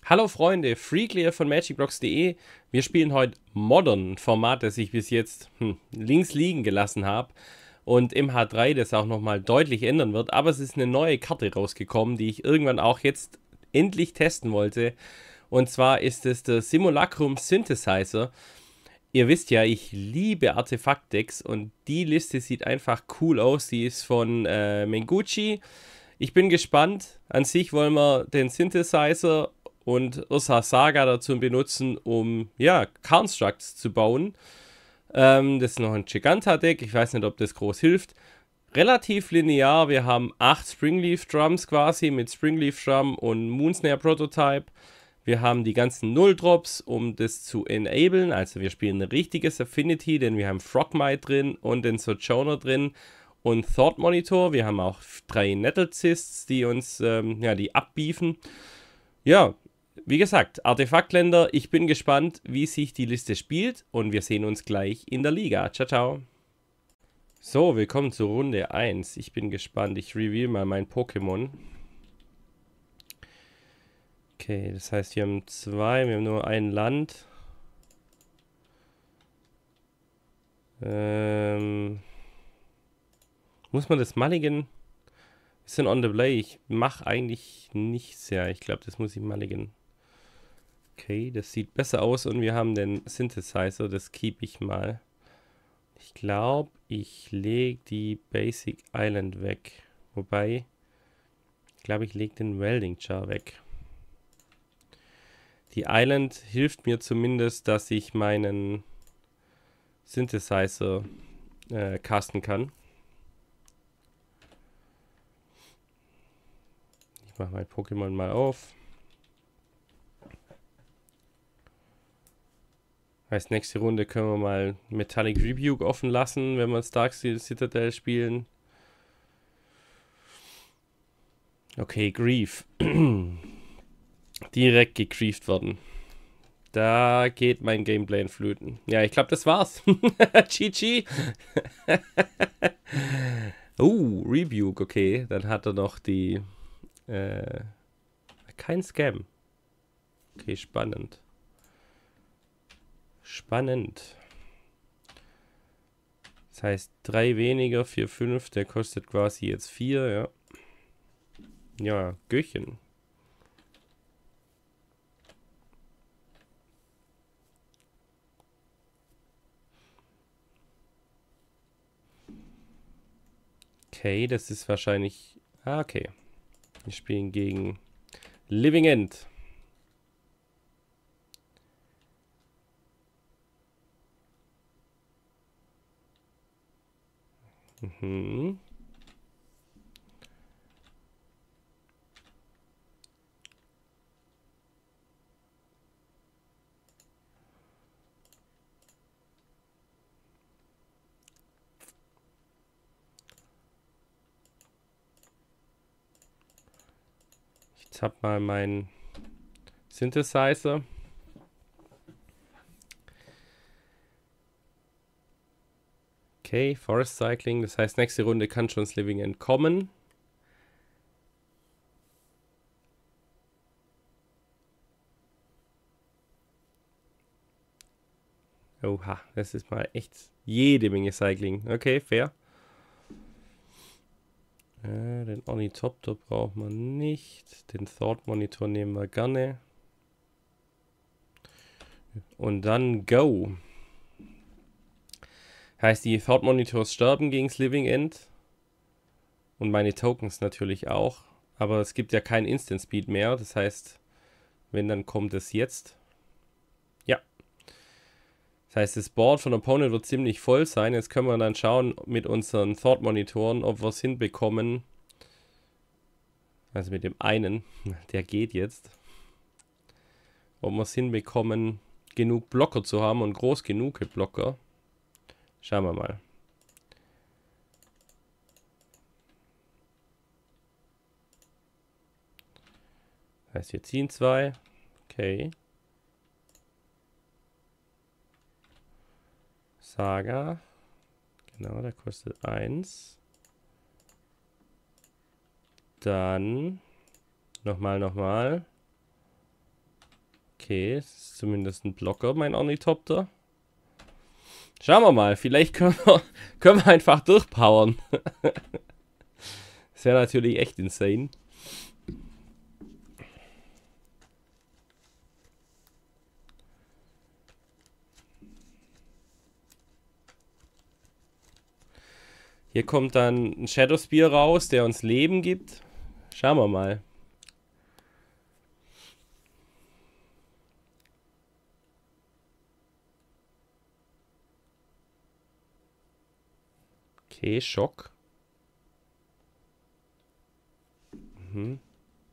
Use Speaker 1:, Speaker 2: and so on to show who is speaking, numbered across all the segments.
Speaker 1: Hallo Freunde, Freeclear von magicblocks.de. Wir spielen heute Modern, ein Format, das ich bis jetzt links liegen gelassen habe. Und im H3 das auch nochmal deutlich ändern wird. Aber es ist eine neue Karte rausgekommen, die ich irgendwann auch jetzt endlich testen wollte. Und zwar ist es der Simulacrum Synthesizer. Ihr wisst ja, ich liebe Artefaktdecks und die Liste sieht einfach cool aus. Die ist von Mengucci. Ich bin gespannt. An sich wollen wir den Synthesizer und Ursa Saga dazu benutzen, um ja, Constructs zu bauen. Das ist noch ein Giganta-Deck. Ich weiß nicht, ob das groß hilft. Relativ linear. Wir haben 8 Springleaf Drums quasi mit Springleaf Drum und Moonsnare Prototype. Wir haben die ganzen Null-Drops, um das zu enablen. Also wir spielen ein richtiges Affinity, denn wir haben Frogmite drin und den Sojourner drin und Thought Monitor. Wir haben auch 3 Nettlecysts, die uns die abbiefen. Ja, wie gesagt, Artefaktländer. Ich bin gespannt, wie sich die Liste spielt und wir sehen uns gleich in der Liga. Ciao, ciao. So, willkommen zur Runde 1. Ich bin gespannt. Ich reveal mal mein Pokémon. Okay, das heißt, wir haben 2, wir haben nur ein Land. Muss man das Mulligan? Bisschen on the play. Ich mache eigentlich nichts. Ja, ich glaube, das muss ich Mulligan. Okay, das sieht besser aus und wir haben den Synthesizer. Das keep ich mal. Ich glaube, ich lege die Basic Island weg. Wobei, ich glaube, ich lege den Welding Jar weg. Die Island hilft mir zumindest, dass ich meinen Synthesizer casten kann. Ich mache mein Pokémon mal auf. Heißt, nächste Runde können wir mal Metallic Rebuke offen lassen, wenn wir Darksteel Citadel spielen. Okay, Grief. Direkt gegrieft worden. Da geht mein Gameplay in Flöten. Ja, ich glaube, das war's. GG. Rebuke, okay. Dann hat er noch die... kein Scam. Okay, spannend. Spannend. Das heißt, 3 weniger, 4, 5. Der kostet quasi jetzt 4, ja. Ja, Göchen. Okay, das ist wahrscheinlich... Ah, okay. Wir spielen gegen Living End. Mhm. Ich zapp mal meinen Synthesizer. Okay, Forest Cycling. Das heißt, nächste Runde kann schon das Living End kommen. Oha, das ist mal echt jede Menge Cycling. Okay, fair. Den Ornithopter braucht man nicht. Den Thought Monitor nehmen wir gerne. Und dann Go. Heißt, die Thought Monitors sterben gegen das Living End. Und meine Tokens natürlich auch. Aber es gibt ja kein Instant Speed mehr. Das heißt, wenn, dann kommt es jetzt. Ja. Das heißt, das Board von Opponent wird ziemlich voll sein. Jetzt können wir dann schauen mit unseren Thought Monitoren, ob wir es hinbekommen. Also mit dem einen, der geht jetzt. Ob wir es hinbekommen, genug Blocker zu haben und groß genug Blocker. Schauen wir mal. Das heißt, wir ziehen 2. Okay. Saga. Genau, der kostet 1. Dann nochmal. Okay, das ist zumindest ein Blocker, mein Ornithopter. Schauen wir mal, vielleicht können wir einfach durchpowern. Das wäre natürlich echt insane. Hier kommt dann ein Shadow Spear raus, der uns Leben gibt. Schauen wir mal. Okay, Schock. Mhm.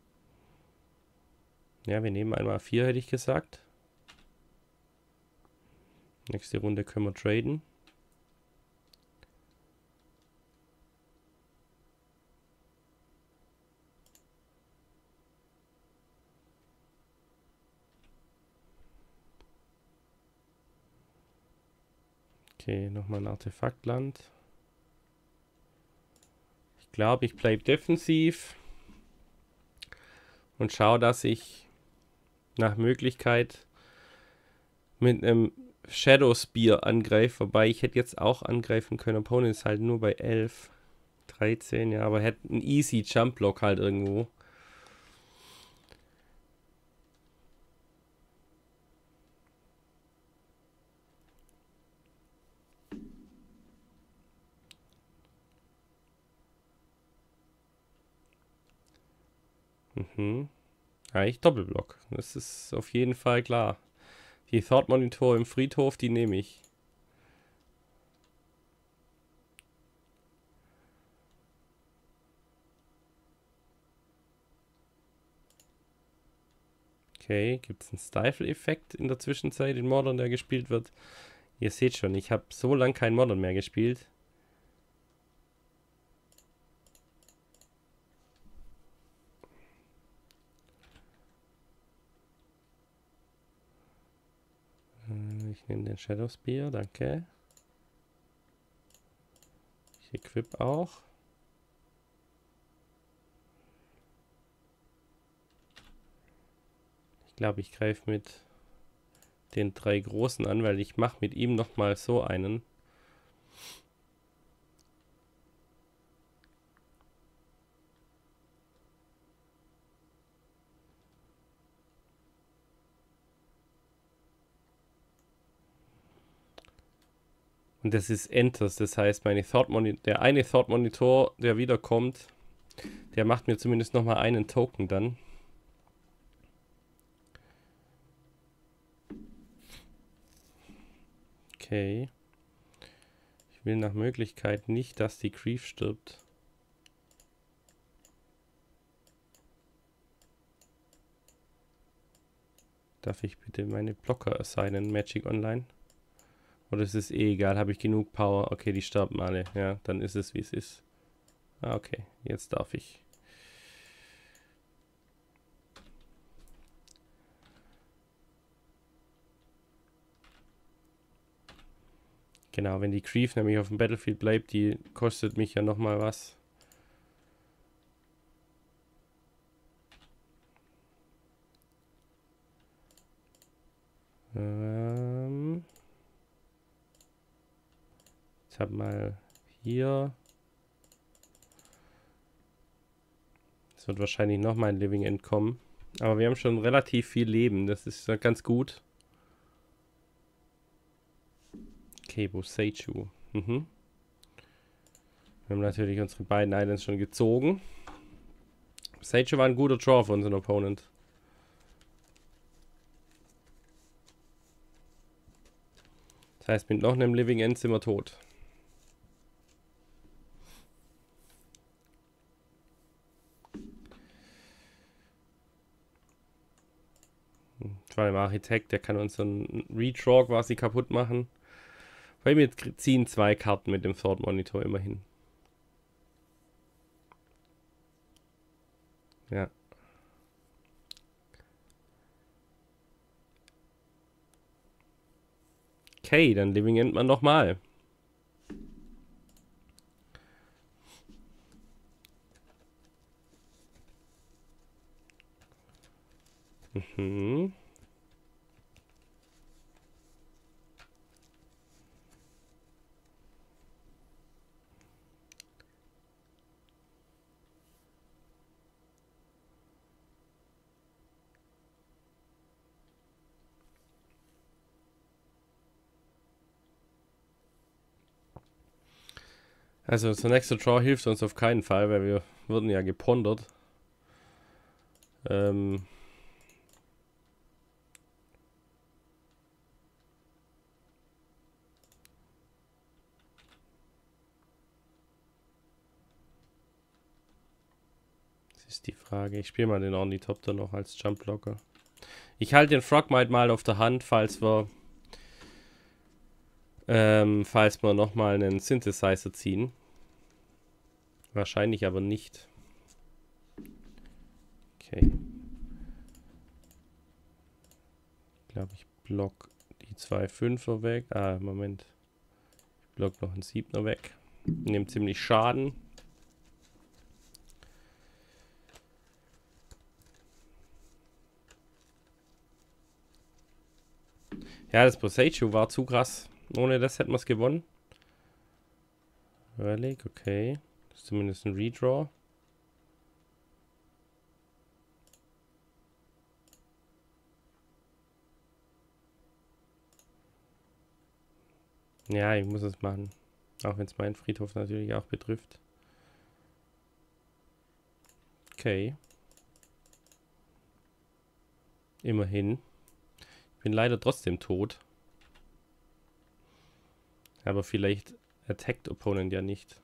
Speaker 1: Ja, wir nehmen einmal 4, hätte ich gesagt. Nächste Runde können wir traden. Okay, nochmal ein Artefaktland. Ich glaube, ich bleibe defensiv. Und schaue, dass ich nach Möglichkeit mit einem Shadow Spear angreife. Wobei ich hätte jetzt auch angreifen können. Opponent ist halt nur bei 11. 13, ja, aber hätte einen easy Jump Block halt irgendwo. Mhm. Ja, ich Doppelblock. Das ist auf jeden Fall klar. Die Thought Monitor im Friedhof, die nehme ich. Okay, gibt es einen Stifle-Effekt in der Zwischenzeit in Modern, der gespielt wird? Ihr seht schon, ich habe so lange kein Modern mehr gespielt. Ich nehme den Shadow Spear, danke. Ich equip auch. Ich glaube, ich greife mit den 3 großen an, weil ich mache mit ihm nochmal so einen. Und das ist Enters, das heißt, der eine Thought Monitor, der wiederkommt, der macht mir zumindest nochmal einen Token dann. Okay. Ich will nach Möglichkeit nicht, dass die Grief stirbt. Darf ich bitte meine Blocker assignen, Magic Online? Oder ist es eh egal? Habe ich genug Power? Okay, die sterben alle. Ja, dann ist es, wie es ist. Ah, okay. Jetzt darf ich. Genau, wenn die Grief nämlich auf dem Battlefield bleibt, die kostet mich ja nochmal was. Ich habe mal hier. Es wird wahrscheinlich noch mal ein Living End kommen. Aber wir haben schon relativ viel Leben. Das ist ganz gut. Okay, Boseiju. Mhm. Wir haben natürlich unsere beiden Islands schon gezogen. Boseiju war ein guter Draw für unseren Opponent. Das heißt, mit noch einem Living End sind wir tot. Vor allem Architekt, der kann uns einen Redraw quasi kaputt machen. Weil wir ziehen 2 Karten mit dem Thought Monitor immerhin. Ja. Okay, dann Living End man nochmal. Mhm. Also unser nächster Draw hilft uns auf keinen Fall, weil wir wurden ja gepondert. Das ist die Frage. Ich spiele mal den Ornithopter noch als Jumpblocker. Ich halte den Frogmite mal auf der Hand, falls wir nochmal einen Synthesizer ziehen. Wahrscheinlich aber nicht. Okay. Ich glaube, ich block die 2 5er weg. Ah, Moment. Ich block noch einen 7er weg. Nehmt ziemlich Schaden. Ja, das Boseiju war zu krass. Ohne das hätten wir es gewonnen. Relic, okay. Das ist zumindest ein Redraw. Ja, ich muss es machen. Auch wenn es meinen Friedhof natürlich auch betrifft. Okay. Immerhin. Ich bin leider trotzdem tot. Aber vielleicht attacked Opponent ja nicht.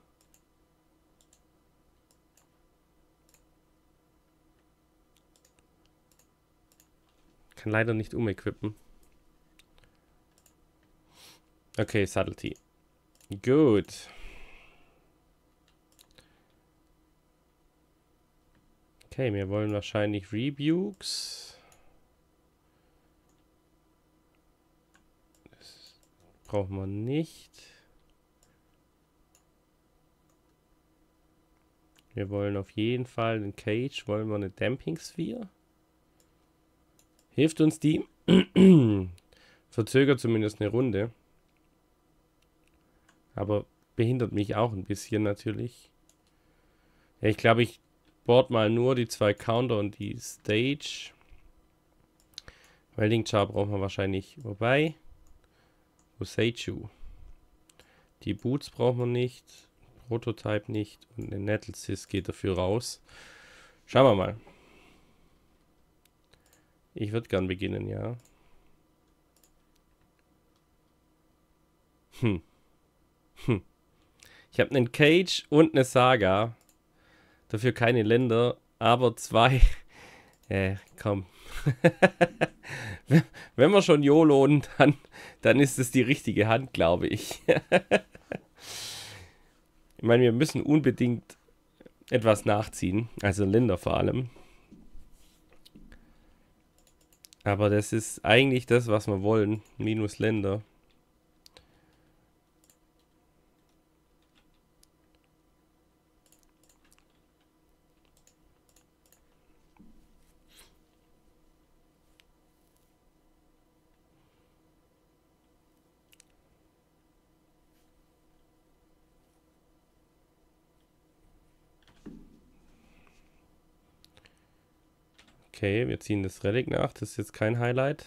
Speaker 1: Kann leider nicht umequippen. Okay, Subtlety. Gut. Okay, wir wollen wahrscheinlich Rebukes. Das brauchen wir nicht. Wir wollen auf jeden Fall einen Cage. Wollen wir eine Damping Sphere? Hilft uns die? Verzögert zumindest eine Runde. Aber behindert mich auch ein bisschen natürlich. Ja, ich glaube, ich board mal nur die 2 Counter und die Stage. Welding Char brauchen wir wahrscheinlich. Wobei. Boseiju. Die Boots brauchen wir nicht. Prototype nicht. Und eine Nettlesys geht dafür raus. Schauen wir mal. Ich würde gern beginnen, ja. Ich habe einen Cage und eine Saga. Dafür keine Länder, aber 2. Komm. Wenn wir schon YOLOen, dann ist es die richtige Hand, glaube ich. Ich meine, wir müssen unbedingt etwas nachziehen. Also Länder vor allem. Aber das ist eigentlich das, was wir wollen. Minus Länder. Okay, wir ziehen das Relic nach. Das ist jetzt kein Highlight.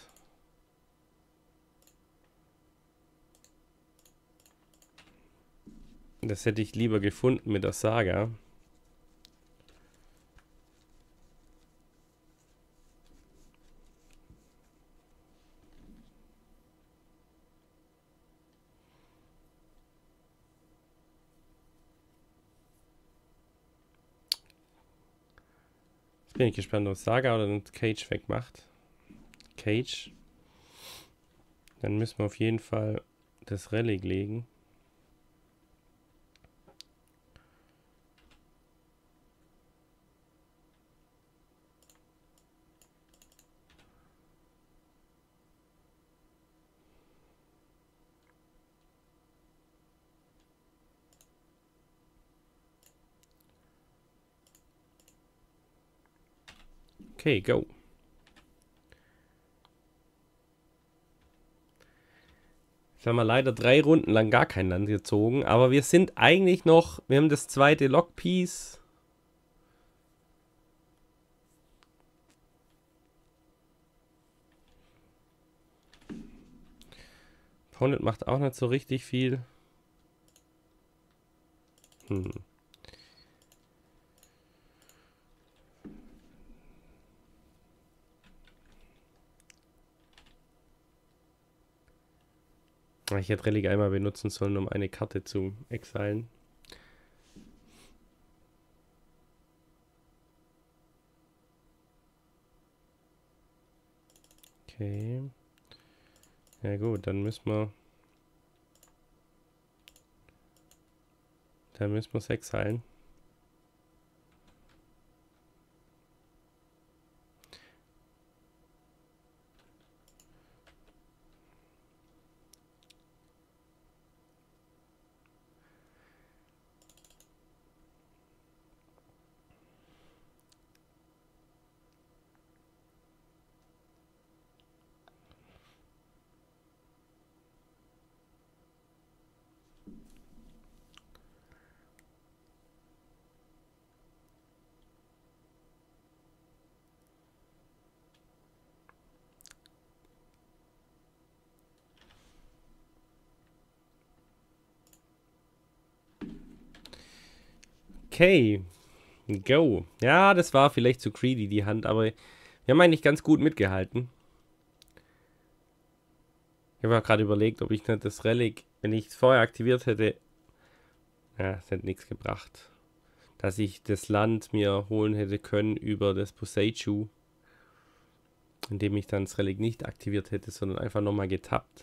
Speaker 1: Das hätte ich lieber gefunden mit der Saga. Jetzt bin ich gespannt, ob Saga oder den Cage wegmacht. Cage. Dann müssen wir auf jeden Fall das Relic legen. Okay, go. Jetzt haben wir leider 3 Runden lang gar kein Land gezogen, aber wir sind eigentlich noch, wir haben das zweite Lockpiece. Opponent macht auch nicht so richtig viel. Hm. Ich hätte Relic einmal benutzen sollen, um eine Karte zu exilen. Okay. Ja gut, dann müssen wir es exilen. Okay, go. Ja, das war vielleicht zu greedy, die Hand, aber wir haben eigentlich ganz gut mitgehalten. Ich habe auch gerade überlegt, ob ich nicht das Relic, wenn ich es vorher aktiviert hätte, ja, es hätte nichts gebracht. Dass ich das Land mir holen hätte können über das Boseiju, indem ich dann das Relic nicht aktiviert hätte, sondern einfach nochmal getappt.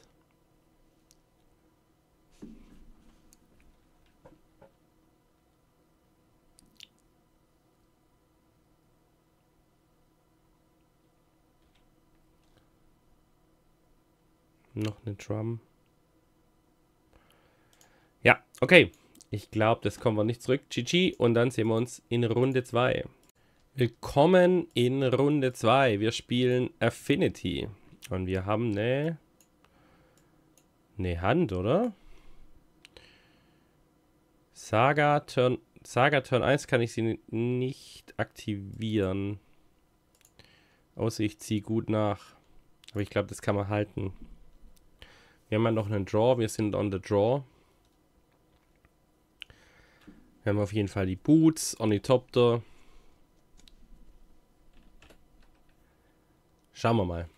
Speaker 1: Noch eine Drum. Ja, okay. Ich glaube, das kommen wir nicht zurück. GG. Und dann sehen wir uns in Runde 2. Willkommen in Runde 2. Wir spielen Affinity. Und wir haben eine Hand, oder? Saga Turn 1 kann ich sie nicht aktivieren. Außer ich ziehe gut nach. Aber ich glaube, das kann man halten. Wir haben ja noch einen Draw. Wir sind on the Draw. Wir haben auf jeden Fall die Boots, Ornithopter. Schauen wir mal.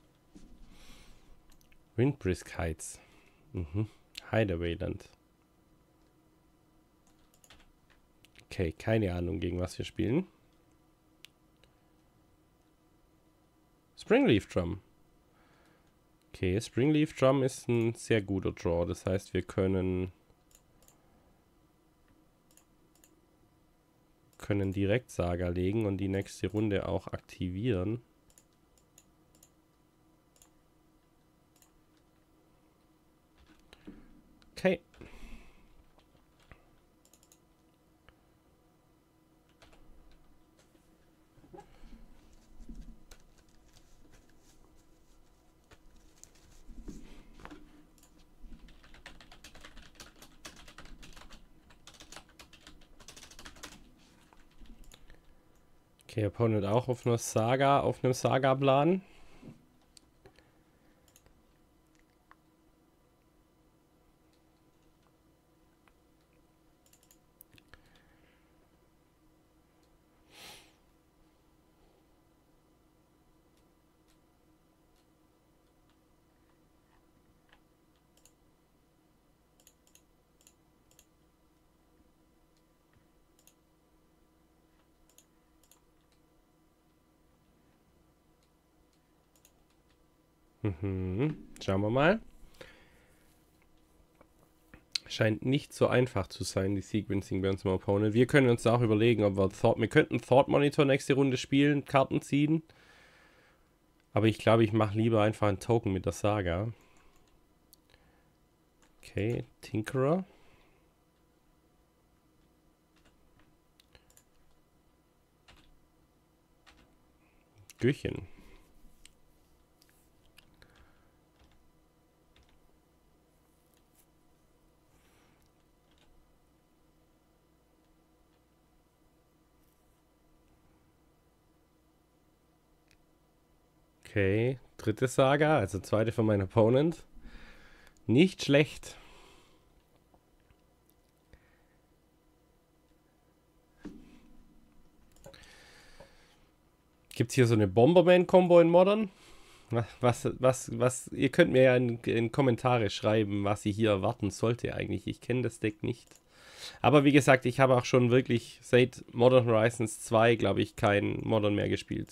Speaker 1: Windbrisk Heights. Hideawayland. Okay, keine Ahnung, gegen was wir spielen. Springleaf Drum. Okay, Springleaf Drum ist ein sehr guter Draw. Das heißt, wir können direkt Saga legen und die nächste Runde auch aktivieren. Okay. Okay, Opponent auch auf einer Saga, auf einem Saga-Plan. Schauen wir mal. Scheint nicht so einfach zu sein, die Sequencing bei unserem Opponent. Wir können uns auch überlegen, ob wir könnten Thought Monitor nächste Runde spielen, Karten ziehen. Aber ich glaube, ich mache lieber einfach einen Token mit der Saga. Okay, Tinkerer. Göchen. Okay, dritte Saga, also zweite von meinem Opponent. Nicht schlecht. Gibt es hier so eine Bomberman-Combo in Modern? Ihr könnt mir ja in Kommentare schreiben, was ich hier erwarten sollte eigentlich. Ich kenne das Deck nicht. Aber wie gesagt, ich habe auch schon wirklich seit Modern Horizons 2, glaube ich, kein Modern mehr gespielt.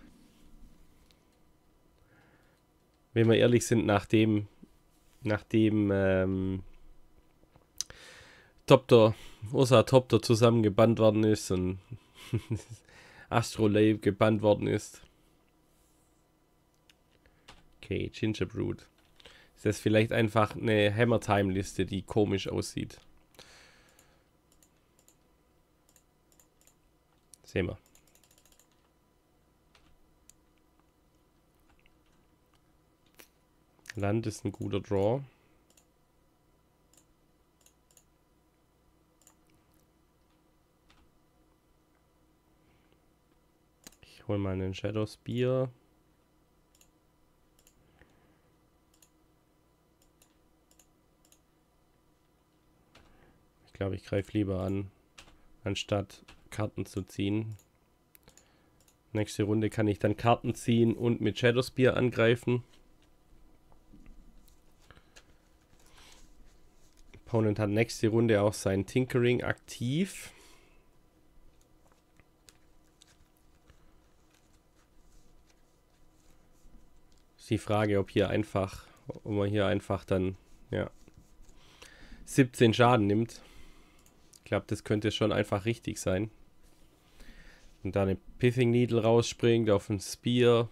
Speaker 1: Wenn wir ehrlich sind, nachdem Ursa Topter zusammengebannt worden ist und Astrolabe gebannt worden ist. Okay, Gingerbread. Ist das vielleicht einfach eine Hammer-Time-Liste, die komisch aussieht? Sehen wir. Land ist ein guter Draw. Ich hole mal einen Shadow Spear. Ich glaube, ich greife lieber an, anstatt Karten zu ziehen. Nächste Runde kann ich dann Karten ziehen und mit Shadow Spear angreifen. Opponent hat nächste Runde auch sein Tinkering aktiv. Ist die Frage, ob man hier einfach dann, ja, 17 Schaden nimmt. Ich glaube, das könnte schon einfach richtig sein. Und da eine Pithing Needle rausspringt auf ein Spear.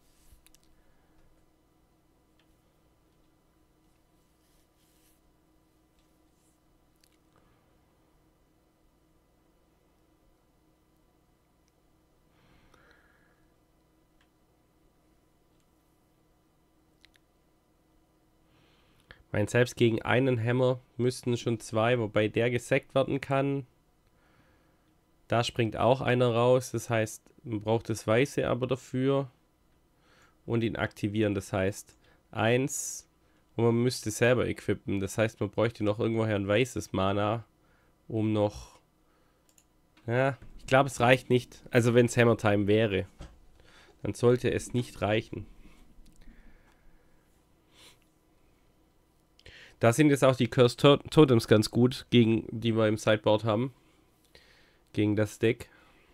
Speaker 1: Mein selbst gegen einen Hammer müssten schon 2, wobei der gesackt werden kann. Da springt auch einer raus, das heißt, man braucht das Weiße aber dafür. Und ihn aktivieren, das heißt 1. Und man müsste selber equippen, das heißt, man bräuchte noch irgendwoher ein weißes Mana, um noch... Ja, ich glaube, es reicht nicht. Also wenn es Hammer Time wäre, dann sollte es nicht reichen. Da sind jetzt auch die Cursed Totems ganz gut, gegen die wir im Sideboard haben. Gegen das Deck.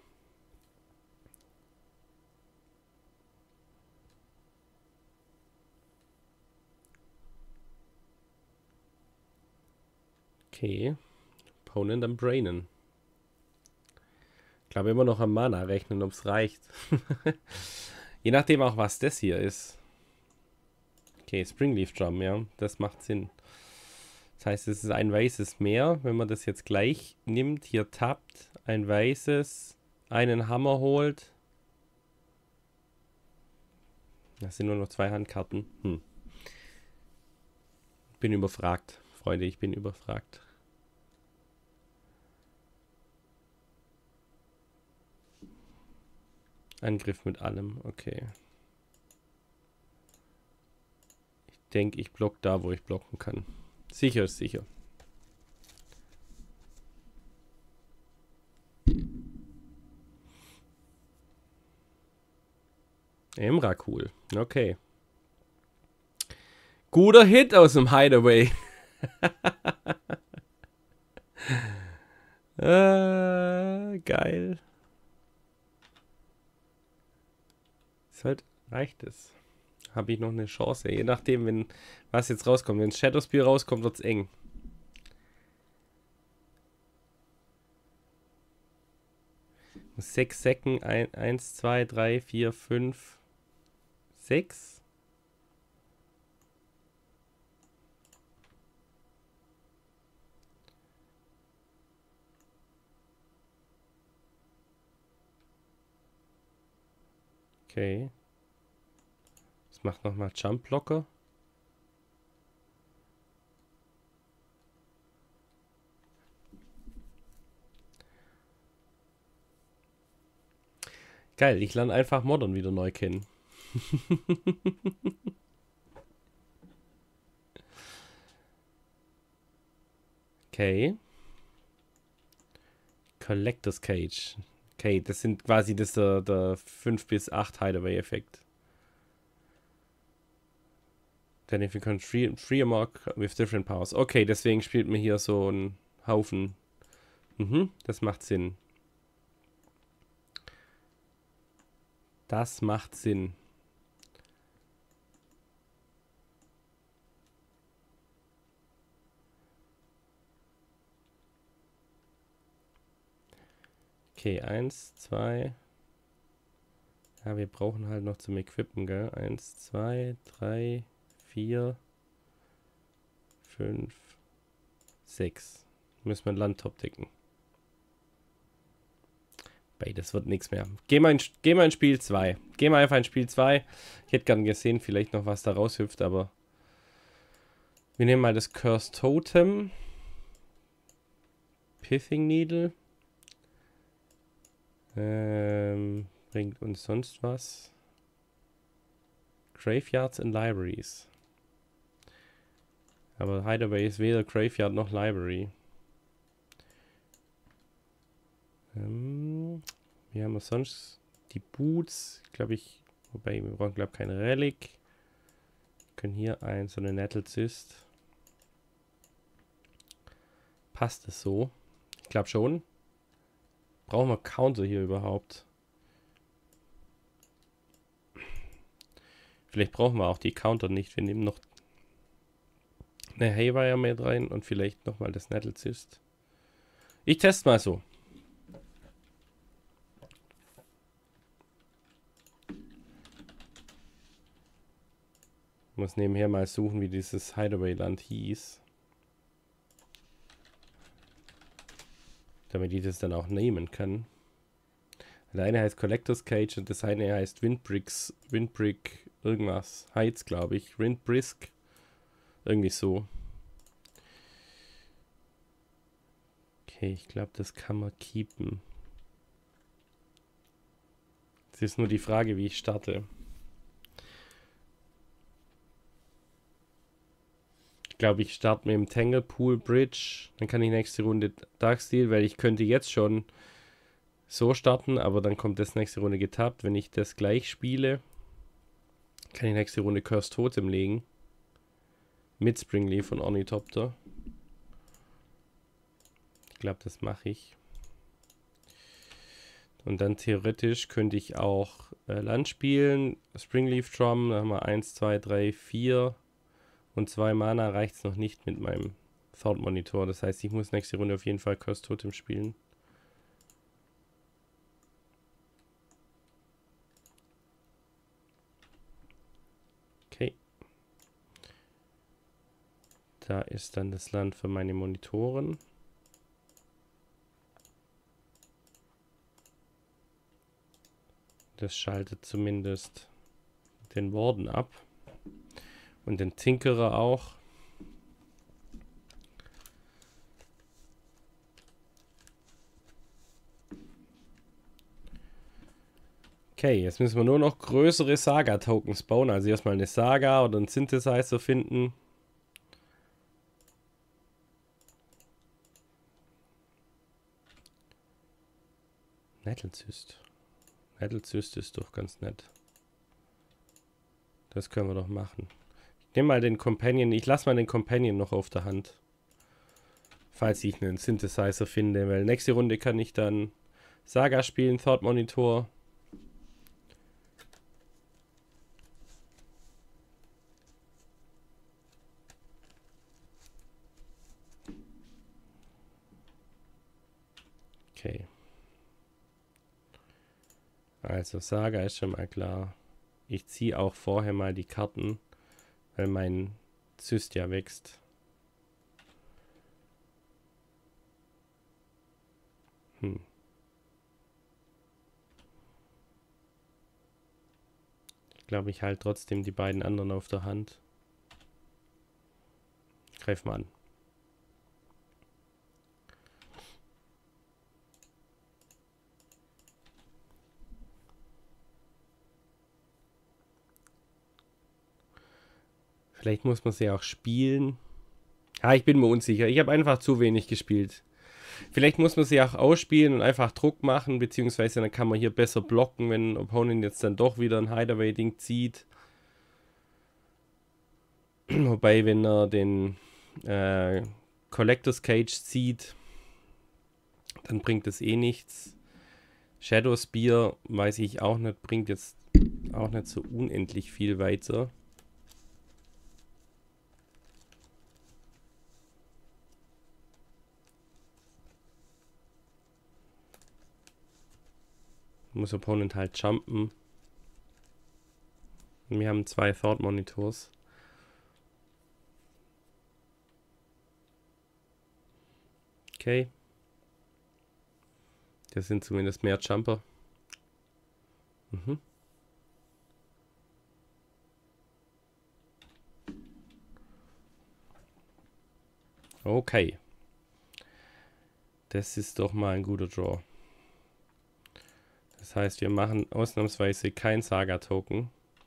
Speaker 1: Okay. Opponent am Brainen. Ich glaube immer noch am Mana rechnen, ob es reicht. Je nachdem auch, was das hier ist. Okay, Springleaf Drum, ja. Das macht Sinn. Das heißt, es ist ein weißes mehr. Wenn man das jetzt gleich nimmt, hier tappt, ein weißes, einen Hammer holt. Das sind nur noch 2 Handkarten. Bin überfragt, Freunde, ich bin überfragt. Angriff mit allem, okay. Ich denke, ich block da, wo ich blocken kann. Sicher ist sicher. Emrakul, okay. Guter Hit aus dem Hideaway. Geil. Halt reicht es. Habe ich noch eine Chance. Je nachdem, wenn was jetzt rauskommt. Wenn Shadow Spear rauskommt, wird es eng. Muss 6 Säcken. 1, 2, 3, 4, 5, 6. Okay. Das macht nochmal Jump Blocker. Geil, ich lerne einfach Modern wieder neu kennen. Okay. Collector's Cage. Okay, das sind quasi der 5 bis 8 Hideaway-Effekt. Then if you can free a mock with different powers. Okay, deswegen spielt man hier so einen Haufen. Das macht Sinn. Das macht Sinn. Okay, 1, 2. Ja, wir brauchen halt noch zum Equippen, gell? 1, 2, 3, 4, 5, 6. Müssen wir ein Landtop decken. Das wird nichts mehr. Geh mal in Spiel 2. Geh mal einfach in Spiel 2. Ich hätte gern gesehen, vielleicht noch was da raushüpft, aber wir nehmen mal das Cursed Totem. Pithing Needle. Bringt uns sonst was? Graveyards and Libraries. Aber Hideaway ist weder Graveyard noch Library. Wir haben sonst die Boots, glaube ich, wobei wir brauchen, glaube ich, keine Relic. Wir können hier so eine Nettle Cyst. Passt es so? Ich glaube schon. Brauchen wir Counter hier überhaupt? Vielleicht brauchen wir auch die Counter nicht. Wir nehmen noch eine Haywire mit rein und vielleicht nochmal das Nettle Cyst. Ich teste mal so. Ich muss nebenher mal suchen, wie dieses Hideaway-Land hieß. Damit ich das dann auch nehmen kann. Der eine heißt Collector's Cage und das eine heißt Windbrick irgendwas. Heights, glaube ich. Windbrisk. Irgendwie so. Okay, ich glaube, das kann man keepen. Es ist nur die Frage, wie ich starte. Ich glaube, ich starte mit dem Tangle Pool Bridge. Dann kann ich nächste Runde Darksteel, weil ich könnte jetzt schon so starten, aber dann kommt das nächste Runde getappt. Wenn ich das gleich spiele, kann ich nächste Runde Cursed Totem legen. Mit Springleaf und Ornithopter. Ich glaube, das mache ich. Und dann theoretisch könnte ich auch Land spielen. Springleaf Drum, dann haben wir 1, 2, 3, 4. Und 2 Mana reicht es noch nicht mit meinem Thought Monitor. Das heißt, ich muss nächste Runde auf jeden Fall Cursed Totem spielen. Okay. Da ist dann das Land für meine Monitoren. Das schaltet zumindest den Warden ab. Und den Tinkerer auch. Okay, jetzt müssen wir nur noch größere Saga-Tokens bauen. Also erstmal eine Saga oder einen Synthesizer finden. Nettle Cyst. Nettle Cyst ist doch ganz nett. Das können wir doch machen. Ich nehme mal den Companion. Ich lasse mal den Companion noch auf der Hand. Falls ich einen Synthesizer finde. Weil nächste Runde kann ich dann Saga spielen, Thought Monitor. Okay. Also Saga ist schon mal klar. Ich ziehe auch vorher mal die Karten, weil mein Cyst ja wächst. Ich glaube, ich halte trotzdem die beiden anderen auf der Hand. Greif mal an. Vielleicht muss man sie auch spielen. Ja, ich bin mir unsicher. Ich habe einfach zu wenig gespielt. Vielleicht muss man sie auch ausspielen und einfach Druck machen, beziehungsweise dann kann man hier besser blocken, wenn ein Opponent jetzt dann doch wieder ein Hideaway-Ding zieht. Wobei, wenn er den Collector's Cage zieht, dann bringt es eh nichts. Shadow Spear, weiß ich auch nicht, bringt jetzt auch nicht so unendlich viel weiter. Muss Opponent halt jumpen. Und wir haben 2 Thought Monitors. Okay. Das sind zumindest mehr Jumper. Mhm. Okay. Das ist doch mal ein guter Draw. Das heißt, wir machen ausnahmsweise kein Saga-Token.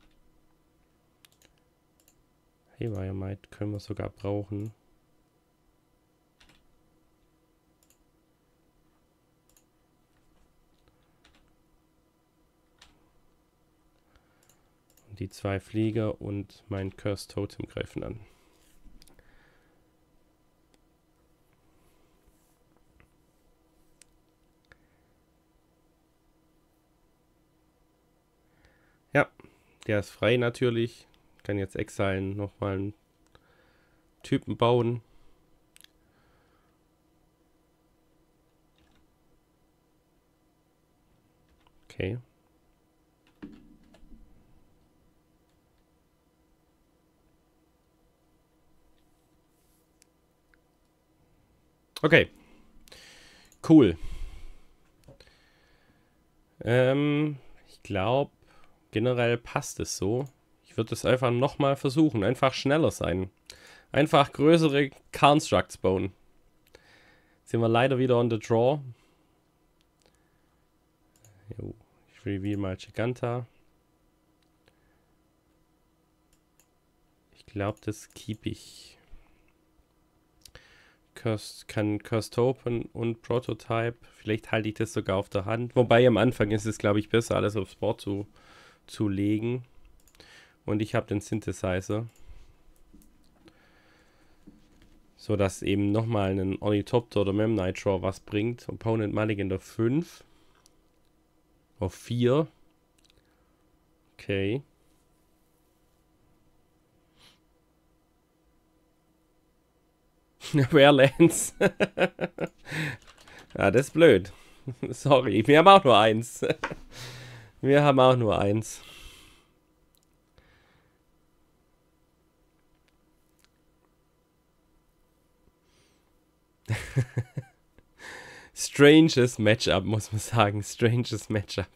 Speaker 1: Haywire Might können wir sogar brauchen. Und die 2 Flieger und mein Cursed Totem greifen an. Ja, der ist frei natürlich. Kann jetzt Exilen nochmal einen Typen bauen. Okay. Okay. Cool. Ich glaube, generell passt es so. Ich würde es einfach nochmal versuchen. Einfach schneller sein. Einfach größere Constructs bauen. Sind wir leider wieder on the draw. Jo, ich reveal mal Giganta. Ich glaube, das keep ich. Kann Cursed Open und Prototype. Vielleicht halte ich das sogar auf der Hand. Wobei am Anfang ist es, glaube ich, besser, alles aufs Board zu legen. Und ich habe den Synthesizer. So dass eben nochmal ein Ornithopter oder Memnite Draw was bringt. Opponent Mulligan auf 5. Auf 4. Okay. Wehrlands. Ja, das ist blöd. Sorry, wir haben auch nur 1. Wir haben auch nur 1. Stranges Matchup, muss man sagen. Stranges Matchup.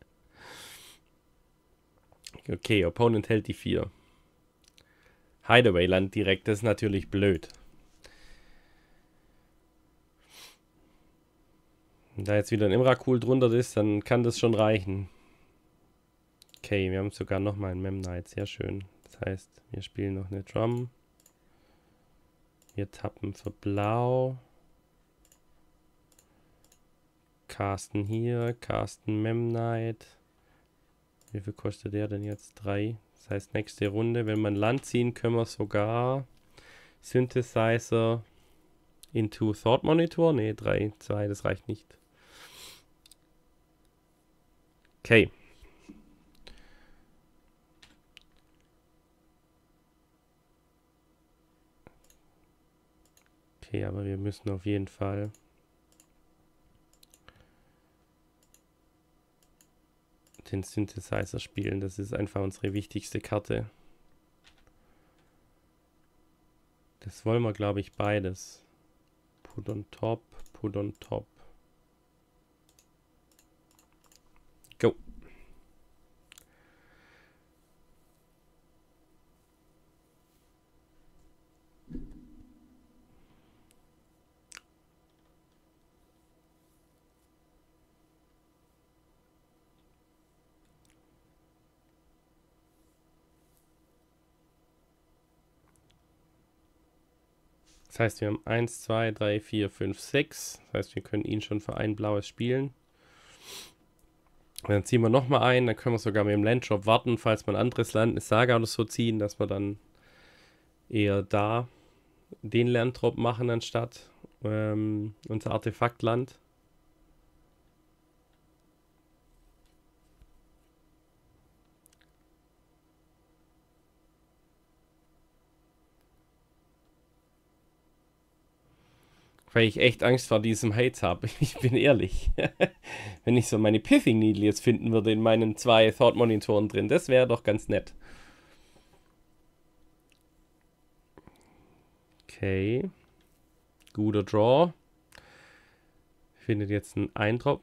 Speaker 1: Okay, Opponent hält die 4. Hideaway Land direkt, das ist natürlich blöd. Wenn da jetzt wieder ein Imrakul drunter ist, dann kann das schon reichen. Okay, wir haben sogar nochmal einen Memnite, sehr schön. Das heißt, wir spielen noch eine Drum. Wir tappen für Blau. Casten hier, Casten Memnite. Wie viel kostet der denn jetzt? 3. Das heißt, nächste Runde, wenn wir ein Land ziehen, können wir sogar Synthesizer into Thought Monitor. Ne, 3, 2, das reicht nicht. Okay. Okay, aber wir müssen auf jeden Fall den Synthesizer spielen. Das ist einfach unsere wichtigste Karte. Das wollen wir, glaube ich, beides. Put on top, put on top. Go. Das heißt, wir haben 1, 2, 3, 4, 5, 6. Das heißt, wir können ihn schon für ein blaues spielen. Und dann ziehen wir nochmal ein. Dann können wir sogar mit dem Landdrop warten, falls wir ein anderes Land, eine Saga oder so ziehen, dass wir dann eher da den Landdrop machen, anstatt unser Artefaktland. Weil ich echt Angst vor diesem Hate habe. Ich bin ehrlich. Wenn ich so meine Pithing Needle jetzt finden würde in meinen 2 Thought-Monitoren drin, das wäre doch ganz nett. Okay. Guter Draw. Findet jetzt einen Eindrop.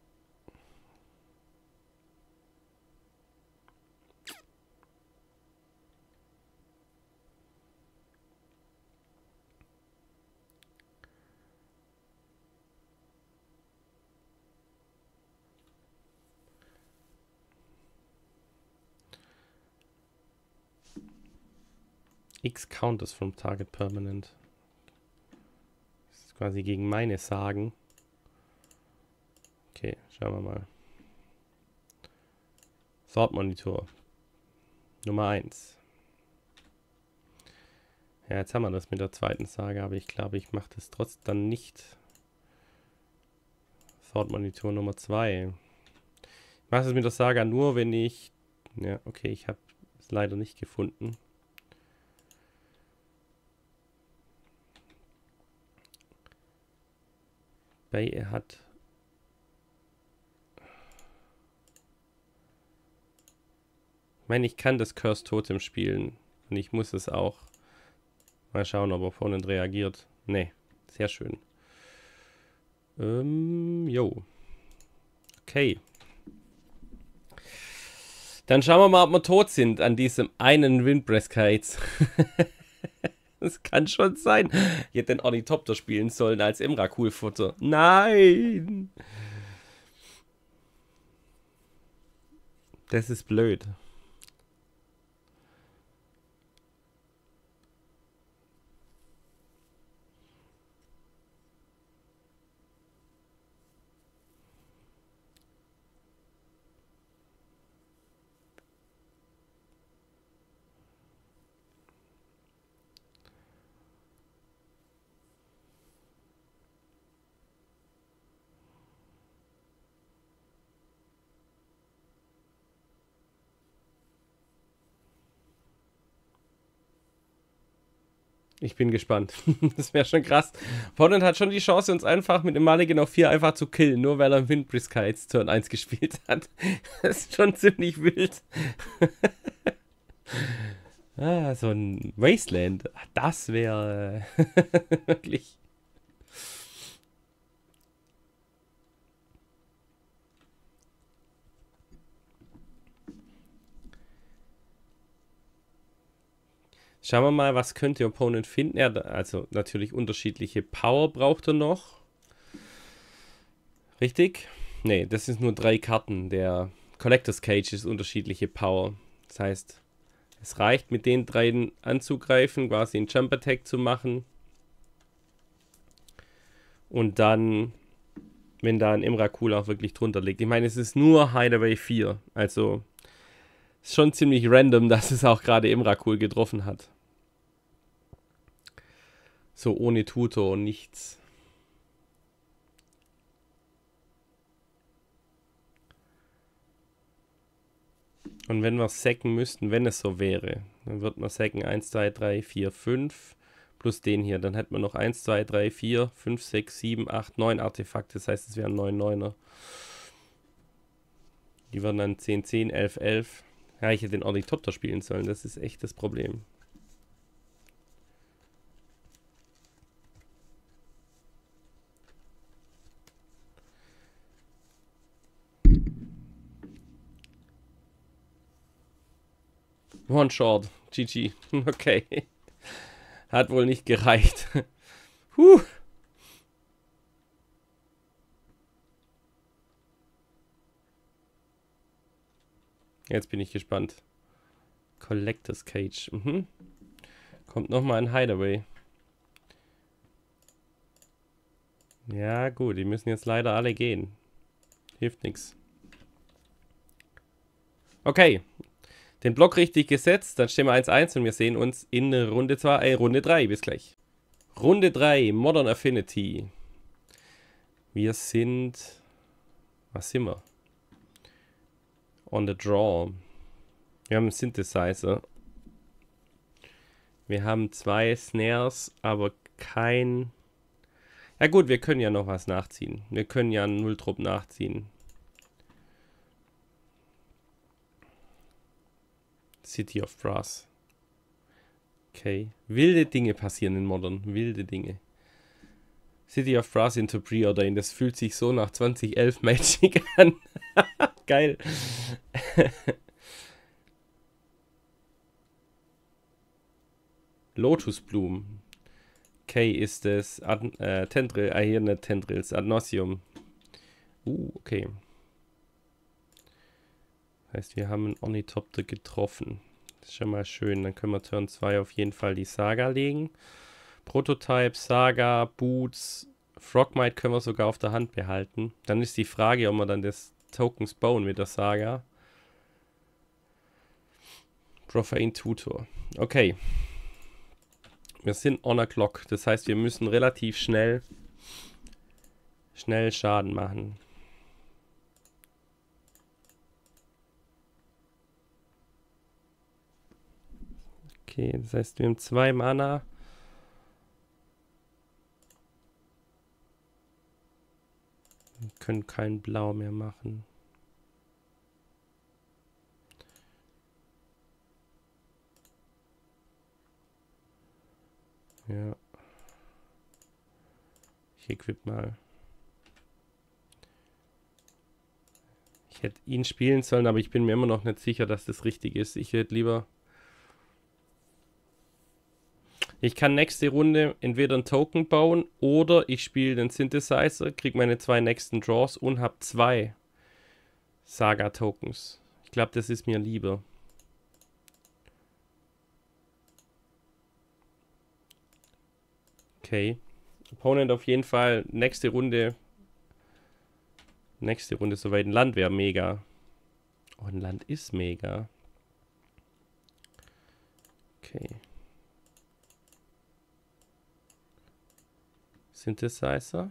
Speaker 1: X counters from target permanent. Das ist quasi gegen meine Sagen. Okay, schauen wir mal. Thought Monitor. Nummer 1. Ja, jetzt haben wir das mit der zweiten Sage, aber ich glaube, ich mache das trotzdem dann nicht. Thought Monitor Nummer 2. Ich mache das mit der Saga nur, wenn ich... Ja, okay, ich habe es leider nicht gefunden. Weil er hat... Ich meine, ich kann das Curse Totem spielen. Und ich muss es auch. Mal schauen, ob er vorne reagiert. Nee, sehr schön. Jo. Okay. Dann schauen wir mal, ob wir tot sind an diesem einen Windbreath Kites. Das kann schon sein. Ich hätte den Ornithopter spielen sollen als Emrakul-Futter. Nein! Das ist blöd. Ich bin gespannt. Das wäre schon krass. Opponent hat schon die Chance, uns einfach mit dem Mulligan auf 4 einfach zu killen, nur weil er Windbreath Kites Turn 1 gespielt hat. Das ist schon ziemlich wild. So ein Wasteland. Das wäre wirklich... Schauen wir mal, was könnte Opponent finden. Also natürlich unterschiedliche Power braucht er noch. Richtig? Nee, das sind nur 3 Karten. Der Collector's Cage ist unterschiedliche Power. Das heißt, es reicht mit den 3 anzugreifen, quasi einen Jump Attack zu machen. Und dann, wenn da ein Emrakul auch wirklich drunter liegt. Ich meine, es ist nur Hideaway 4. Also, ist schon ziemlich random, dass es auch gerade Emrakul getroffen hat. So ohne Tutor und nichts. Und wenn wir sacken müssten, wenn es so wäre, dann wird man sacken 1, 2, 3, 4, 5 plus den hier. Dann hätten wir noch 1, 2, 3, 4, 5, 6, 7, 8, 9 Artefakte. Das heißt, es wären 9 9er. Die würden dann 10, 10, 11, 11. Ja, ich hätte den Ornithopter spielen sollen. Das ist echt das Problem. One Short. GG. Okay. Hat wohl nicht gereicht. Jetzt bin ich gespannt. Collector's Cage. Kommt nochmal ein Hideaway. Ja, gut, die müssen jetzt leider alle gehen. Hilft nichts. Okay. Den Block richtig gesetzt, dann stehen wir 1-1 und wir sehen uns in Runde 2, Runde 3. Bis gleich. Runde 3, Modern Affinity. Wir sind... Was sind wir? On the Draw. Wir haben einen Synthesizer. Wir haben 2 Snares, aber kein... Ja gut, wir können ja noch was nachziehen. Wir können ja einen Nulltrupp nachziehen. City of Brass. Okay. Wilde Dinge passieren in Modern. Wilde Dinge. City of Brass into Pre-Order. Das fühlt sich so nach 2011 Magic an. Geil. Lotusblumen. Okay, ist es Tendril, hier nicht Tendrils, Adnosium. Okay. Heißt, wir haben einen Ornithopter getroffen. Das ist schon mal schön. Dann können wir Turn 2 auf jeden Fall die Saga legen. Prototype, Saga, Boots, Frogmite können wir sogar auf der Hand behalten. Dann ist die Frage, ob wir dann das Tokens bauen mit der Saga. Profane Tutor. Okay. Wir sind on a clock. Das heißt, wir müssen relativ schnell Schaden machen. Okay, das heißt, wir haben 2 Mana. Wir können kein Blau mehr machen. Ja. Ich equip mal. Ich hätte ihn spielen sollen, aber ich bin mir immer noch nicht sicher, dass das richtig ist. Ich hätte lieber... Ich kann nächste Runde entweder einen Token bauen oder ich spiele den Synthesizer, kriege meine 2 nächsten Draws und habe 2 Saga-Tokens. Ich glaube, das ist mir lieber. Okay. Opponent auf jeden Fall nächste Runde. Nächste Runde soweit. Ein Land wäre mega. Oh, ein Land ist mega. Okay. Synthesizer.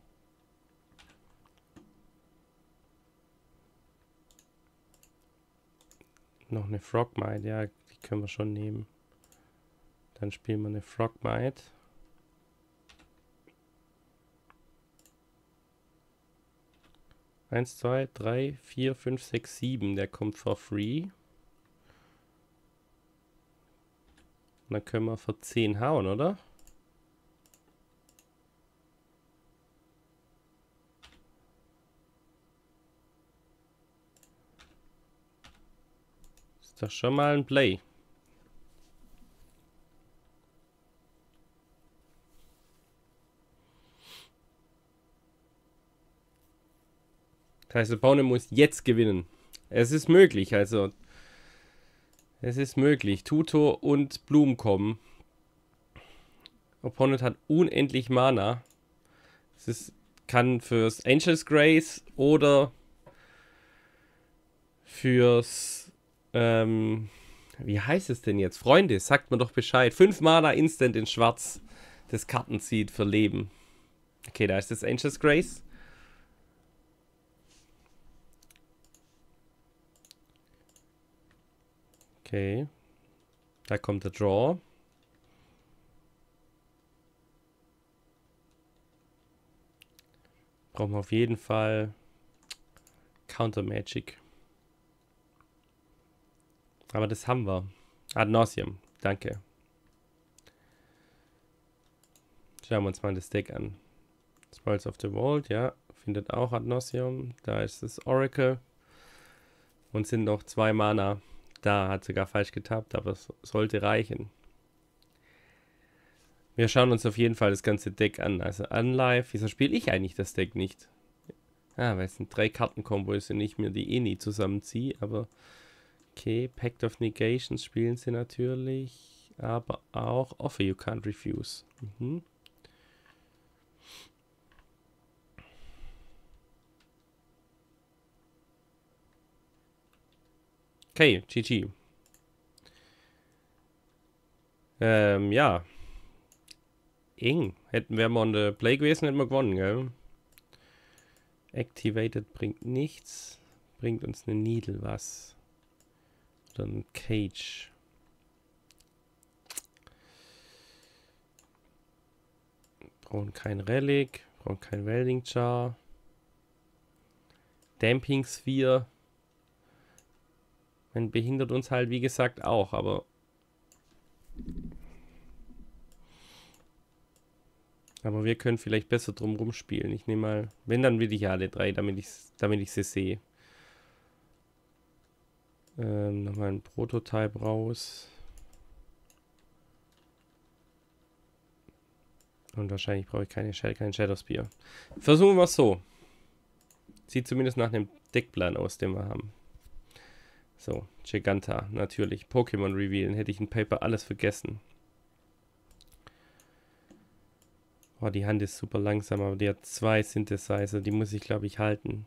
Speaker 1: Noch eine Frogmite, ja, die können wir schon nehmen. Dann spielen wir eine Frogmite. Eins, 2, 3, 4, 5, 6, 7. Der kommt for free. Und dann können wir für 10 hauen, oder? Ist doch schon mal ein Play. Das heißt, der Opponent muss jetzt gewinnen. Es ist möglich, also. Es ist möglich. Tutor und Blumen kommen. Opponent hat unendlich Mana. Kann fürs Angel's Grace oder fürs, wie heißt es denn jetzt? Freunde, sagt mir doch Bescheid. 5 Mana Instant in Schwarz. Das Karten zieht für Leben. Okay, da ist das Angel's Grace. Okay. Da kommt der Draw. Brauchen wir auf jeden Fall Counter Magic. Aber das haben wir. Ad nauseam. Danke. Schauen wir uns mal das Deck an. Spirals of the Vault, ja. Findet auch Ad nauseam. Da ist das Oracle. Und sind noch 2 Mana. Da hat sogar falsch getappt, aber es sollte reichen. Wir schauen uns auf jeden Fall das ganze Deck an. Also Unlife. Wieso spiele ich eigentlich das Deck nicht? Ah, weil es sind 3 Kartenkombo ist und ich mir die eh nie zusammenziehe. Aber okay, Pact of Negations spielen sie natürlich. Aber auch Offer You Can't Refuse. Mhm. Okay, GG. Ja. Eng. Hätten wir mal on the play gewesen, hätten wir gewonnen, gell? Activated bringt nichts. Bringt uns eine Needle was. Oder ein Cage. Brauchen kein Relic. Brauchen kein Welding Jar. Damping Sphere. Man behindert uns halt, wie gesagt, auch, aber. Aber wir können vielleicht besser drum rumspielen. Ich nehme mal. Wenn, dann will ich ja alle drei, damit ich sie sehe. Nochmal ein Prototype raus. Und wahrscheinlich brauche ich keinen Shadow Spear. Versuchen wir es so. Sieht zumindest nach einem Deckplan aus, den wir haben. So, Giganta, natürlich. Pokémon revealen, hätte ich in Paper alles vergessen. Oh, die Hand ist super langsam, aber die hat 2 Synthesizer, die muss ich, glaube ich, halten.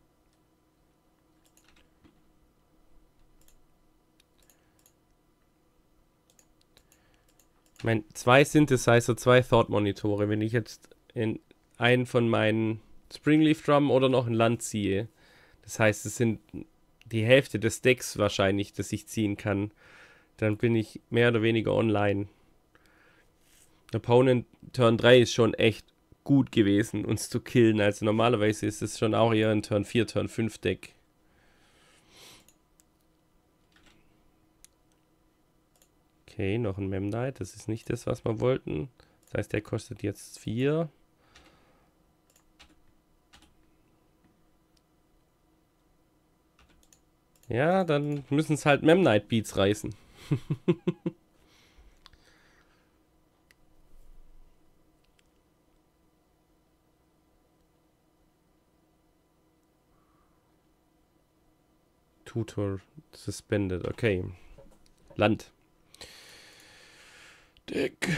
Speaker 1: Ich meine, 2 Synthesizer, 2 Thought-Monitore. Wenn ich jetzt in einen von meinen Springleaf Drum oder noch ein Land ziehe, das heißt, es sind die Hälfte des Decks wahrscheinlich, das ich ziehen kann, dann bin ich mehr oder weniger online. Opponent Turn 3 ist schon echt gut gewesen, uns zu killen. Also normalerweise ist es schon auch eher ein Turn 4, Turn 5 Deck. Okay, noch ein Memnite. Das ist nicht das, was wir wollten. Das heißt, der kostet jetzt 4. Ja, dann müssen es halt Memnite Beats reißen. Tutor suspended. Okay. Land. Dick.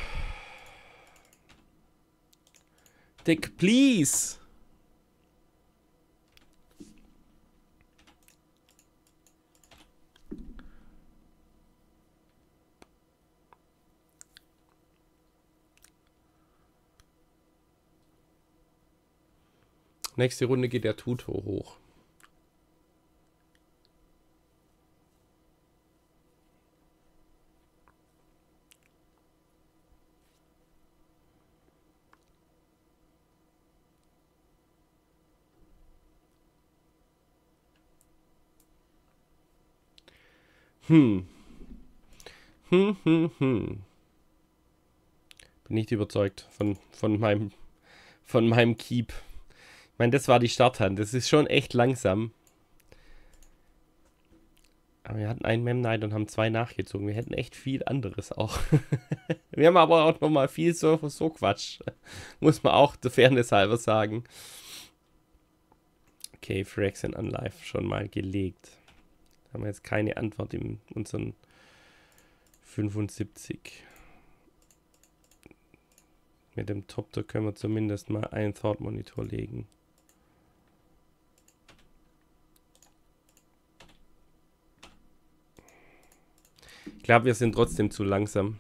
Speaker 1: Dick, please. Nächste Runde geht der Tutor hoch. Bin nicht überzeugt von meinem Keep. Ich meine, das war die Starthand. Das ist schon echt langsam. Aber wir hatten einen Memnite und haben 2 nachgezogen. Wir hätten echt viel anderes auch. Wir haben aber auch nochmal viel so Quatsch. Muss man auch der Fairness halber sagen. Okay, Phyrexian Unlife schon mal gelegt. Haben wir jetzt keine Antwort in unseren 75. Mit dem Top-Door können wir zumindest mal einen Thought-Monitor legen. Ich glaube, wir sind trotzdem zu langsam.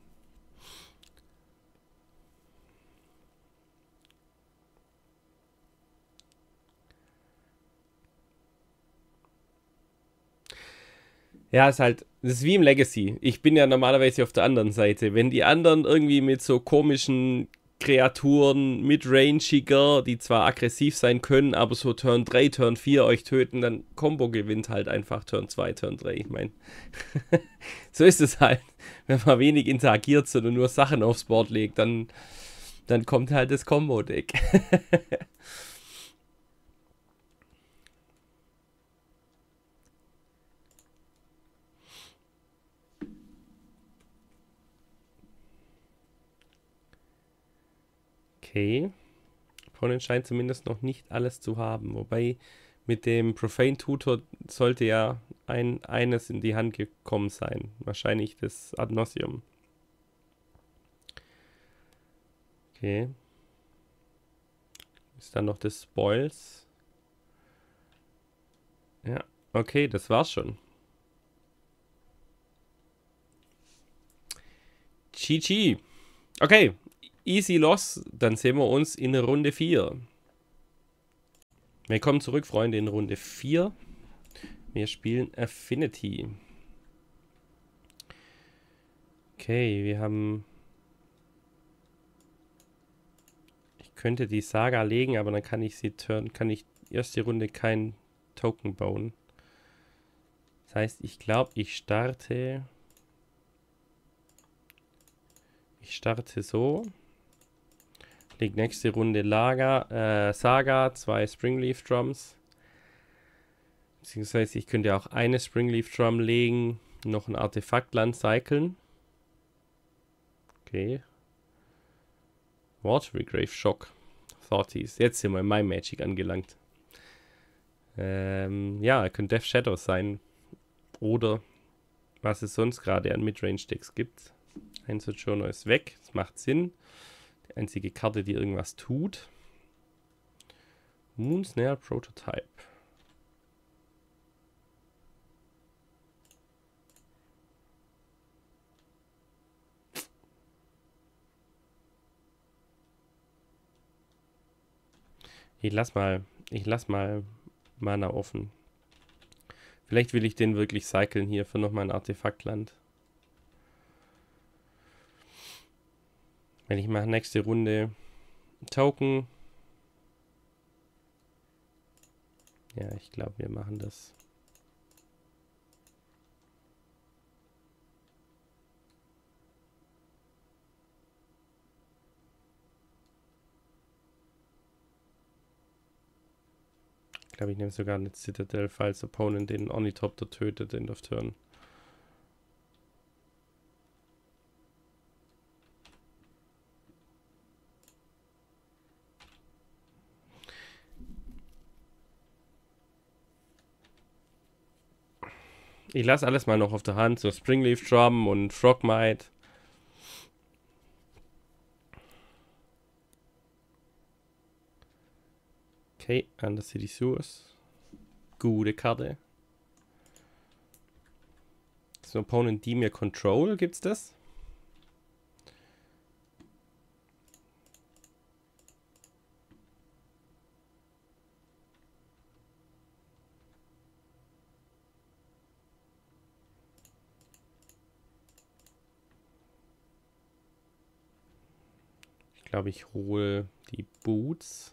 Speaker 1: Ja, das ist wie im Legacy. Ich bin ja normalerweise auf der anderen Seite. Wenn die anderen irgendwie mit so komischen Kreaturen, midrangiger, die zwar aggressiv sein können, aber so Turn 3, Turn 4 euch töten, dann Combo gewinnt halt einfach Turn 2, Turn 3. Ich meine, so ist es halt. Wenn man wenig interagiert, sondern nur Sachen aufs Board legt, dann kommt halt das Combo-Deck. Okay. Opponent scheint zumindest noch nicht alles zu haben. Wobei mit dem Profane Tutor sollte ja eines in die Hand gekommen sein. Wahrscheinlich das Ad Nauseam. Okay. Ist dann noch das Spoils. Ja, okay, das war's schon. GG. Okay, easy loss. Dann sehen wir uns in Runde 4. Willkommen zurück, Freunde, in Runde 4. Wir spielen Affinity. Okay, wir haben... Ich könnte die Saga legen, aber dann kann ich erste Runde kein Token bauen. Das heißt, ich glaube, ich starte so. Leg nächste Runde Saga, 2 Springleaf Drums. Beziehungsweise ich könnte auch eine Springleaf Drum legen, noch ein Artefaktland cyclen. Okay. Watery Grave Shock. Thoughties. Jetzt sind wir in My Magic angelangt. Ja, könnte Death Shadows sein. Oder was es sonst gerade an Midrange-Decks gibt. Ein Sojourner ist weg. Das macht Sinn. Die einzige Karte, die irgendwas tut. Moonsnare Prototype. Ich lass mal Mana offen. Vielleicht will ich den wirklich cyclen hier für nochmal ein Artefaktland. Wenn ich mache nächste Runde Token. Ja, ich glaube, wir machen das. Ich glaube, ich nehme sogar eine Citadel, falls Opponent den Ornithopter tötet, End of Turn. Ich lasse alles mal noch auf der Hand, so Springleaf Drum und Frogmite. Okay, Undercity Sewers. Gute Karte. So, Opponent Dimir Control, gibt's das? Ich glaube, ich hole die Boots.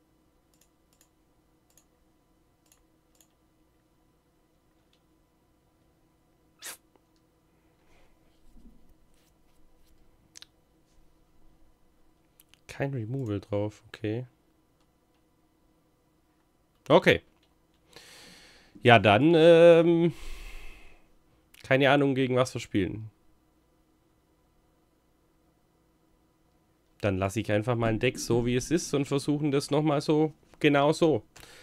Speaker 1: Kein Removal drauf, okay. Okay. Ja, dann, keine Ahnung, gegen was wir spielen. Dann lasse ich einfach mein Deck so, wie es ist und versuchen das nochmal so, genau so.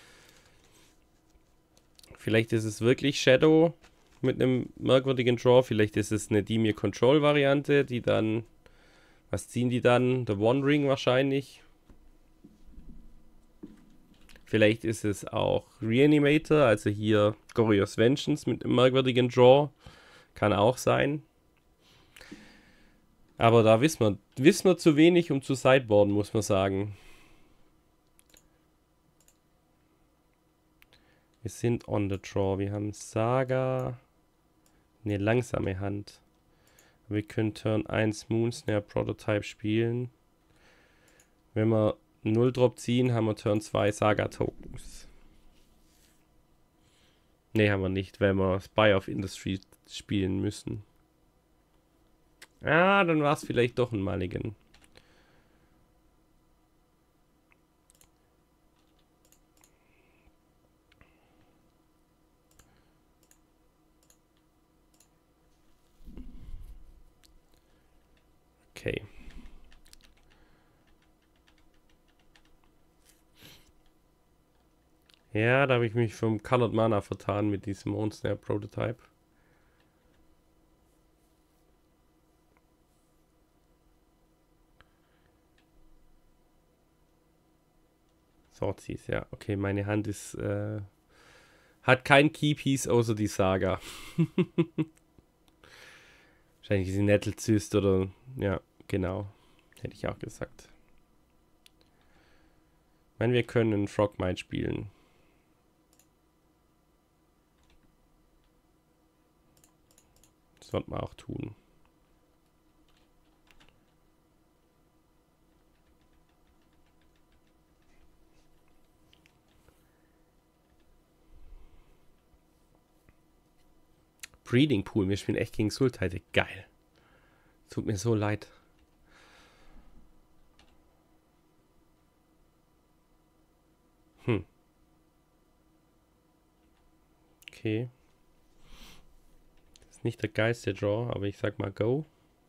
Speaker 1: Vielleicht ist es wirklich Shadow mit einem merkwürdigen Draw. Vielleicht ist es eine Dimir Control Variante, die dann... Was ziehen die dann? The One Ring wahrscheinlich. Vielleicht ist es auch Reanimator, also hier Goryo's Vengeance mit einem merkwürdigen Draw. Kann auch sein. Aber da wissen wir zu wenig, um zu sideboarden, muss man sagen. Wir sind on the draw. Wir haben Saga. Eine langsame Hand. Wir können Turn 1 Moonsnare Prototype spielen. Wenn wir 0 Drop ziehen, haben wir Turn 2 Saga Tokens. Ne, haben wir nicht, weil wir Spy of Industry spielen müssen. Ah, dann war es vielleicht doch ein Mulligan. Okay. Ja, da habe ich mich vom Colored Mana vertan mit diesem Moonsnare Prototype. Sorties, ja. Okay, meine Hand ist, hat kein Keypiece außer die Saga. Wahrscheinlich ist sie Nettelzyst oder... Ja, genau. Hätte ich auch gesagt. Ich meine, wir können Frogmite spielen. Das sollten wir auch tun. Breeding Pool. Wir spielen echt gegen Sultai. Geil. Tut mir so leid. Okay. Das ist nicht der geilste Draw, aber ich sag mal Go.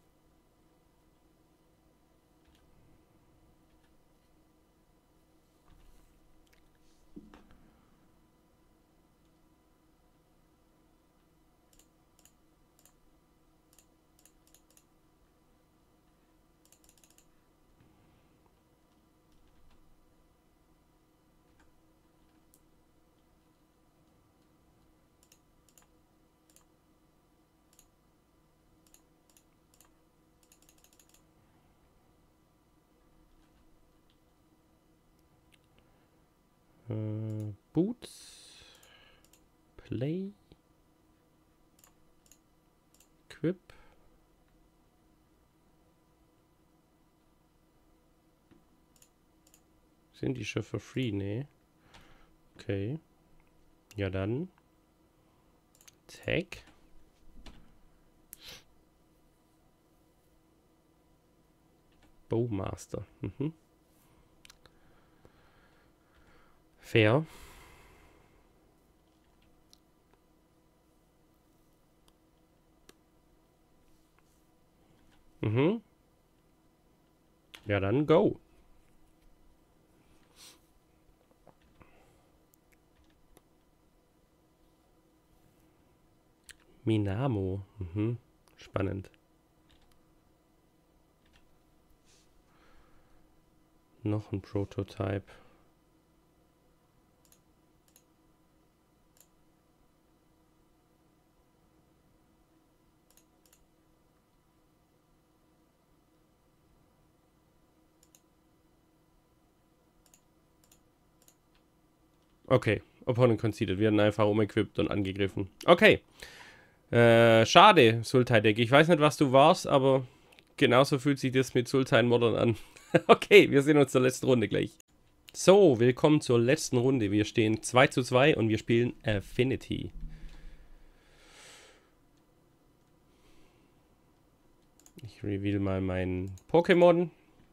Speaker 1: Boots. Play. Equip. Sind die schon for free? Nee. Okay. Ja dann. Tag. Bowmaster. Fair. Ja dann Go. Minamo. Spannend. Noch ein Prototype. Okay, Opponent conceded. Wir werden einfach umequipped und angegriffen. Okay. Schade, Sultai-Deck. Ich weiß nicht, was du warst, aber genauso fühlt sich das mit Sultai Modern an. Okay, wir sehen uns zur letzten Runde gleich. So, willkommen zur letzten Runde. Wir stehen 2:2 und wir spielen Affinity. Ich reveal mal mein Pokémon.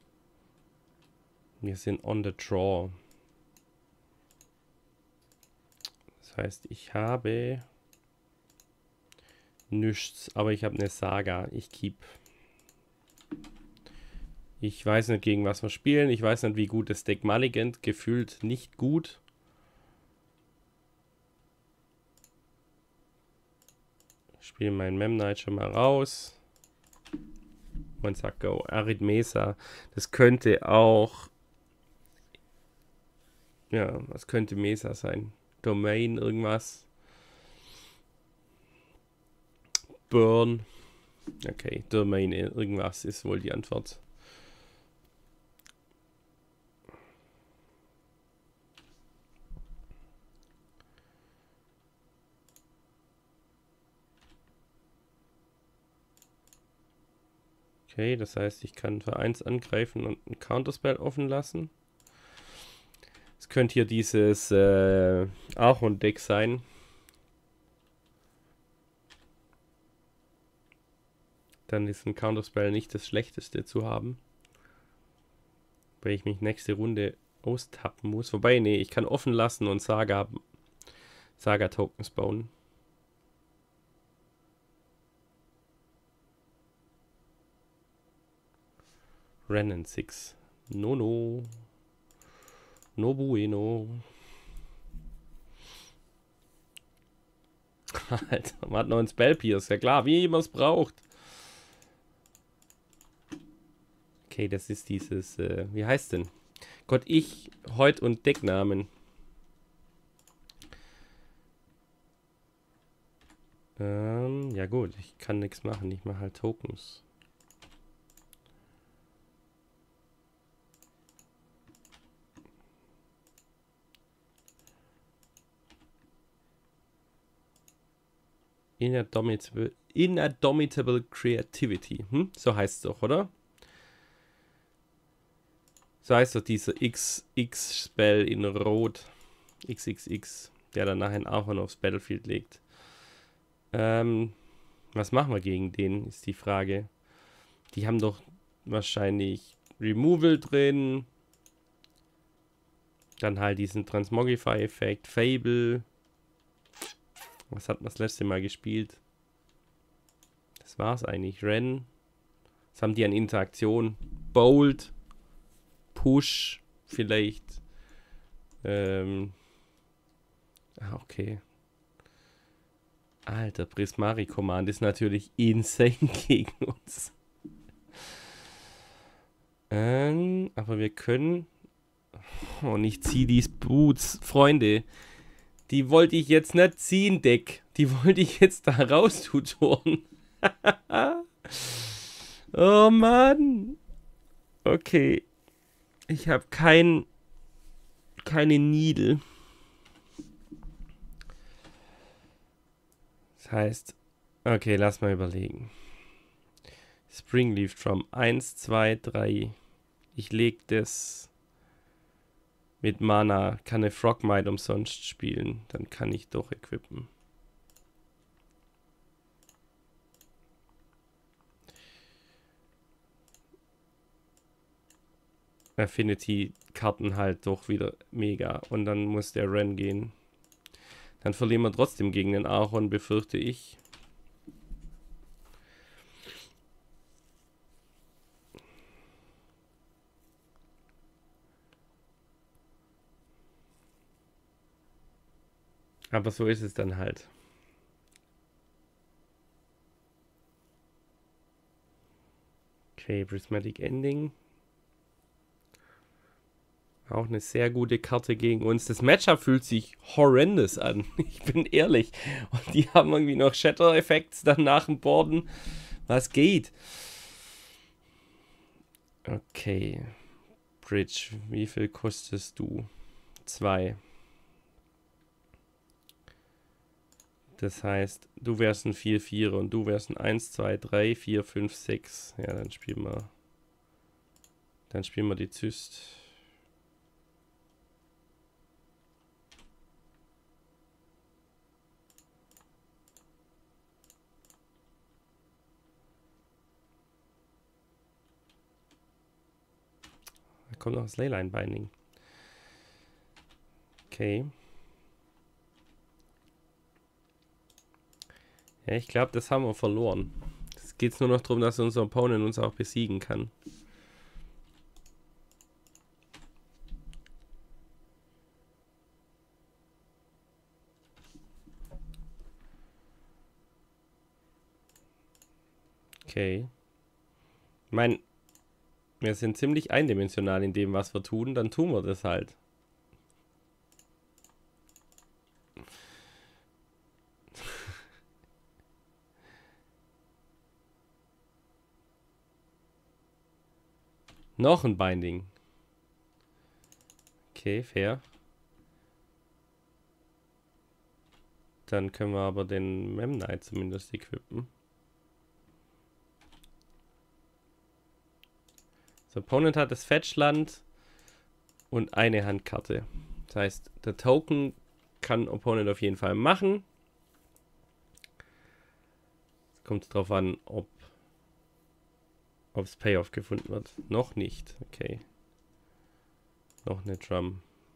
Speaker 1: Wir sind on the draw. Das heißt, ich habe nichts, aber ich habe eine Saga. Ich keep. Ich weiß nicht, gegen was wir spielen. Ich weiß nicht, wie gut das Deck Mulligant. Gefühlt nicht gut. Ich spiele meinen Memnite schon mal raus. Und sag Go. Aridmesa. Das könnte auch... Ja, was könnte Mesa sein? Domain, irgendwas. Burn. Okay, Domain, irgendwas ist wohl die Antwort. Okay, das heißt, ich kann für 1 angreifen und ein Counterspell offen lassen. Es könnte hier dieses Archon-Deck sein. Dann ist ein Counterspell nicht das schlechteste zu haben. Weil ich mich nächste Runde austappen muss. Wobei, nee, ich kann offen lassen und Saga-Tokens bauen. Rennen 6. No. No bueno. Alter, man hat noch einen Spellpierce. Ja klar, wie man es braucht. Okay, das ist dieses, wie heißt denn? Gott, ich, Heut und Decknamen. Ja gut, ich kann nichts machen. Ich mache halt Tokens. Indomitable Creativity. So heißt es doch, oder? So heißt doch dieser XX-Spell in Rot. XXX, der dann nachher auch noch aufs Battlefield legt. Was machen wir gegen den, ist die Frage. Die haben doch wahrscheinlich Removal drin. Dann halt diesen Transmogify-Effekt. Fable. Was hat man das letzte Mal gespielt? Das war's eigentlich. Ren. Was haben die an Interaktion? Bold. Push. Vielleicht. Okay. Alter, Prismari Command ist natürlich insane gegen uns. Aber wir können... Oh, ich ziehe die Boots. Freunde, die wollte ich jetzt nicht ziehen, Deck. Die wollte ich jetzt da raus tutoren. Oh Mann. Okay. Ich habe keine Needle. Das heißt, okay, lass mal überlegen. Springleaf Drum 1, 2, 3. Ich lege das mit Mana, kann eine Frogmite umsonst spielen. Dann kann ich doch equippen. Affinity-Karten halt doch wieder mega. Und dann muss der Ren gehen. Dann verlieren wir trotzdem gegen den Archon, befürchte ich. Aber so ist es dann halt. Okay, Prismatic Ending. Auch eine sehr gute Karte gegen uns. Das Matchup fühlt sich horrendous an. Ich bin ehrlich. Und die haben irgendwie noch Shatter-Effekte dann nach dem Borden. Was geht? Okay. Bridge. Wie viel kostest du? 2. Das heißt, du wärst ein 4-4 und du wärst ein 1, 2, 3, 4, 5, 6. Ja, dann spielen wir. Dann spielen wir die Zyst. Da kommt noch das Leyline Binding. Okay. Ja, ich glaube, das haben wir verloren. Jetzt geht es nur noch darum, dass unser Opponent uns auch besiegen kann. Okay. Ich meine, wir sind ziemlich eindimensional in dem, was wir tun. Dann tun wir das halt. Noch ein Binding. Okay, fair. Dann können wir aber den Memnite zumindest equippen. Das Opponent hat das Fetchland und eine Handkarte. Das heißt, der Token kann Opponent auf jeden Fall machen. Es kommt darauf an, ob es Payoff gefunden wird. Noch nicht. Okay. Noch eine Drum.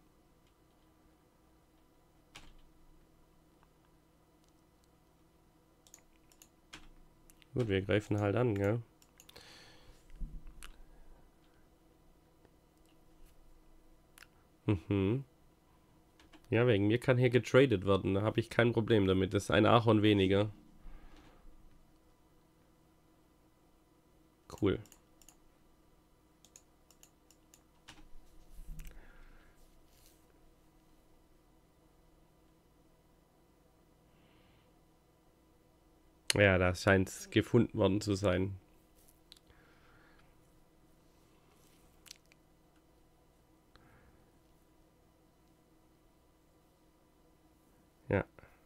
Speaker 1: Gut, wir greifen halt an, gell? Mhm. Ja, wegen mir kann hier getradet werden. Da habe ich kein Problem damit. Das ist ein Archon weniger. Cool. Ja, da scheint es gefunden worden zu sein. Ja.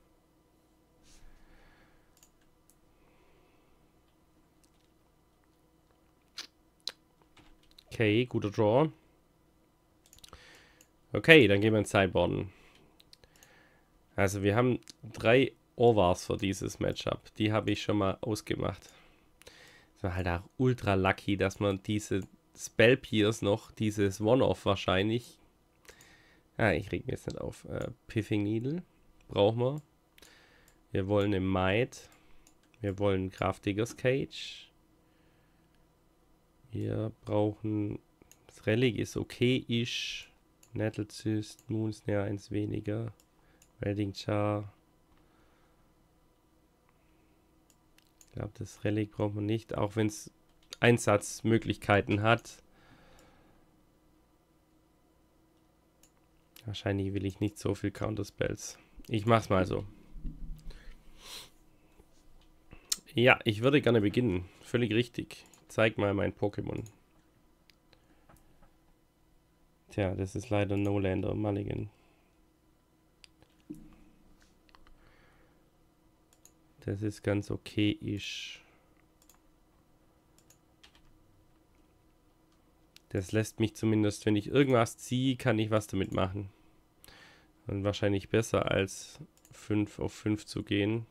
Speaker 1: Okay, guter Draw. Okay, dann gehen wir ins Sideboarden. Also wir haben 3 Overs für dieses Matchup. Die habe ich schon mal ausgemacht. Es war halt auch ultra lucky, dass man diese Spell Pierce noch, dieses One-Off wahrscheinlich. Ich reg mir jetzt nicht auf. Pithing Needle brauchen wir. Wir wollen eine Might. Wir wollen Grafdigger's Cage. Wir brauchen. Das Relic ist okay-ish. Nettlecyst, Moonsnare eins weniger. Wedding Char. Ich glaube, das Relic braucht man nicht, auch wenn es Einsatzmöglichkeiten hat. Wahrscheinlich will ich nicht so viel Counterspells. Ich mach's mal so. Ja, ich würde gerne beginnen. Völlig richtig. Zeig mal mein Pokémon. Tja, das ist leider No-Lander Mulligan. Das ist ganz okay-ish. Das lässt mich zumindest, wenn ich irgendwas ziehe, kann ich was damit machen. Und wahrscheinlich besser als 5 auf 5 zu gehen.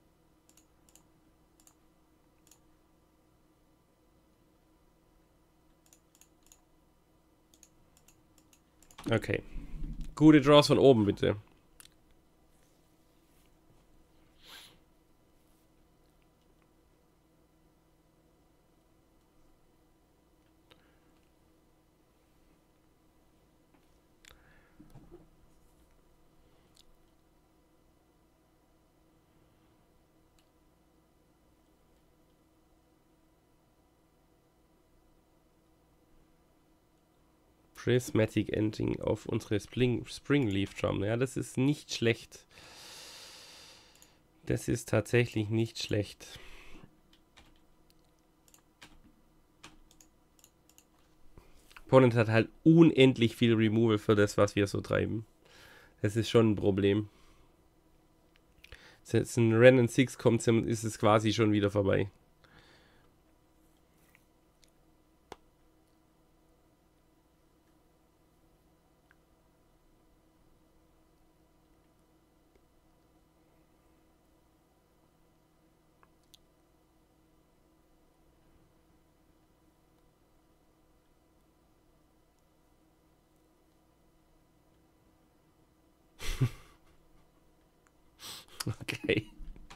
Speaker 1: Okay. Gute Draws von oben, bitte. Prismatic Ending auf unsere Springleaf Drum. Ja, das ist nicht schlecht. Das ist tatsächlich nicht schlecht. Opponent hat halt unendlich viel Removal für das, was wir so treiben. Das ist schon ein Problem. Wenn jetzt ein Ren 6 kommt, ist es quasi schon wieder vorbei. Okay.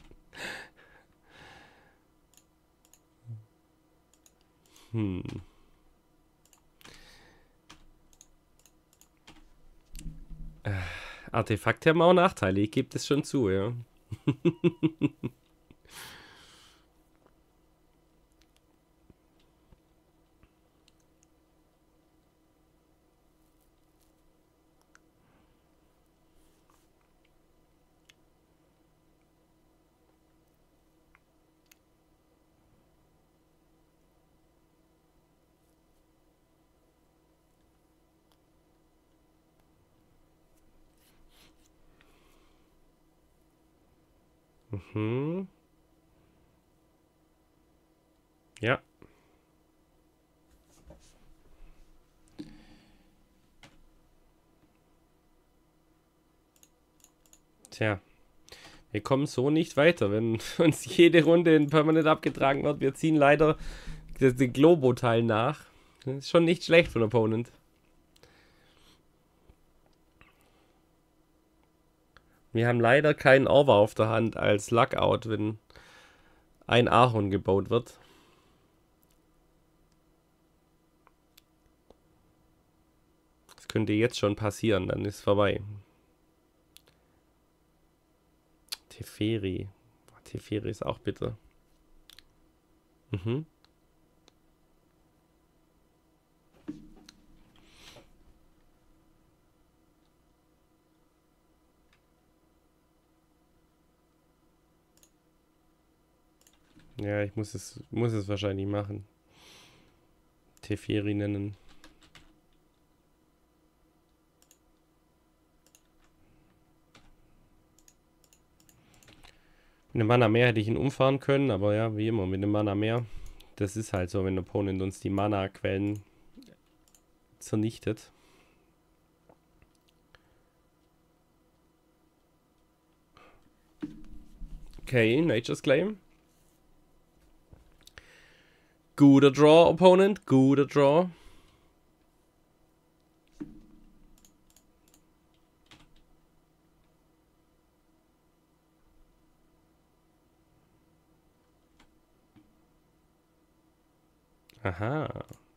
Speaker 1: Artefakte haben auch Nachteile, ich gebe das schon zu, ja. Ja. Tja. Wir kommen so nicht weiter, wenn uns jede Runde in permanent abgetragen wird. Wir ziehen leider den Globo-Teil nach. Das ist schon nicht schlecht von Opponent. Wir haben leider keinen Over auf der Hand als Lockout, wenn ein Ahorn gebaut wird. Das könnte jetzt schon passieren, dann ist vorbei. Teferi. Teferi ist auch bitter. Mhm. Ja, ich muss es wahrscheinlich machen. Teferi nennen. Mit einem Mana mehr hätte ich ihn umfahren können, aber ja, wie immer, mit einem Mana mehr. Das ist halt so, wenn der Opponent uns die Mana-Quellen zernichtet. Okay, Nature's Claim. Guter Draw, Opponent. Guter Draw. Aha.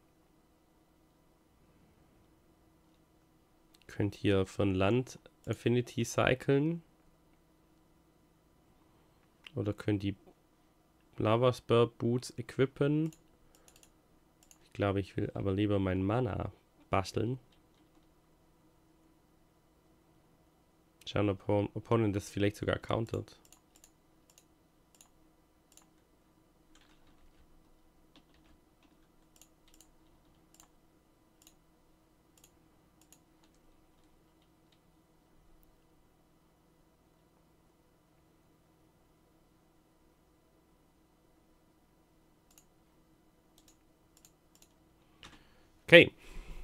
Speaker 1: Könnt hier von Land Affinity cyclen. Oder könnt die Lava Spur Boots equippen. Ich glaube, ich will aber lieber meinen Mana basteln. Schauen, ob Opponent das vielleicht sogar countert. Okay.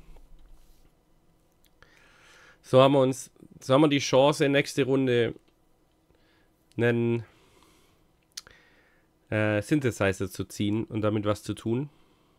Speaker 1: So haben wir die Chance, nächste Runde einen Synthesizer zu ziehen und damit was zu tun.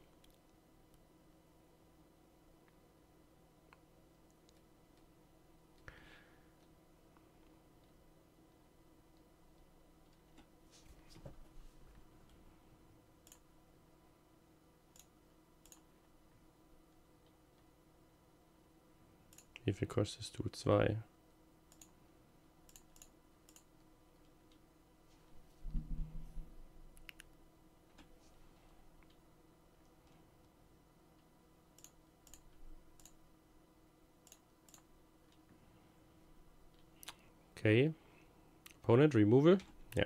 Speaker 1: Wie viel kostest du? 2. Okay. Opponent Removal. Ja.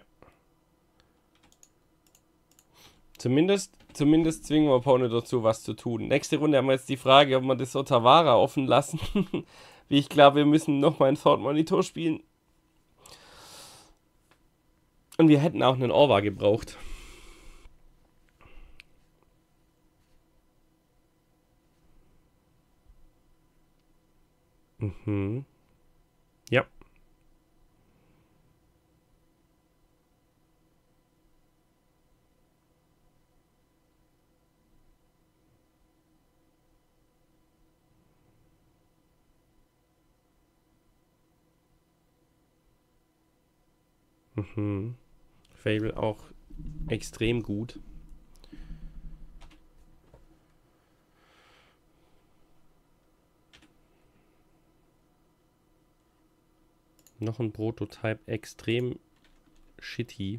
Speaker 1: Zumindest zwingen wir Opponent dazu, was zu tun. Nächste Runde haben wir jetzt die Frage, ob wir das Otawara offen lassen. Wie ich glaube, wir müssen nochmal einen Thought Monitor spielen. Und wir hätten auch einen Orva gebraucht. Mhm. Ja. Mhm. Fable auch extrem gut. Noch ein Prototype, extrem shitty.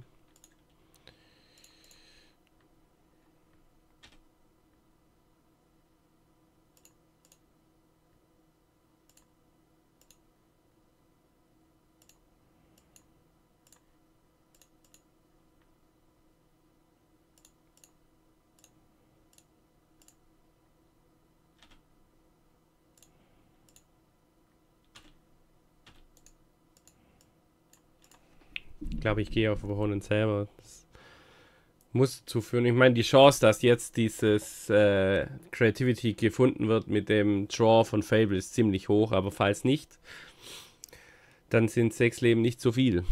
Speaker 1: Ich glaube, ich gehe auf Opponent selber. Das muss zuführen. Ich meine, die Chance, dass jetzt dieses Creativity gefunden wird mit dem Draw von Fable ist ziemlich hoch, aber falls nicht, dann sind 6 Leben nicht so viel.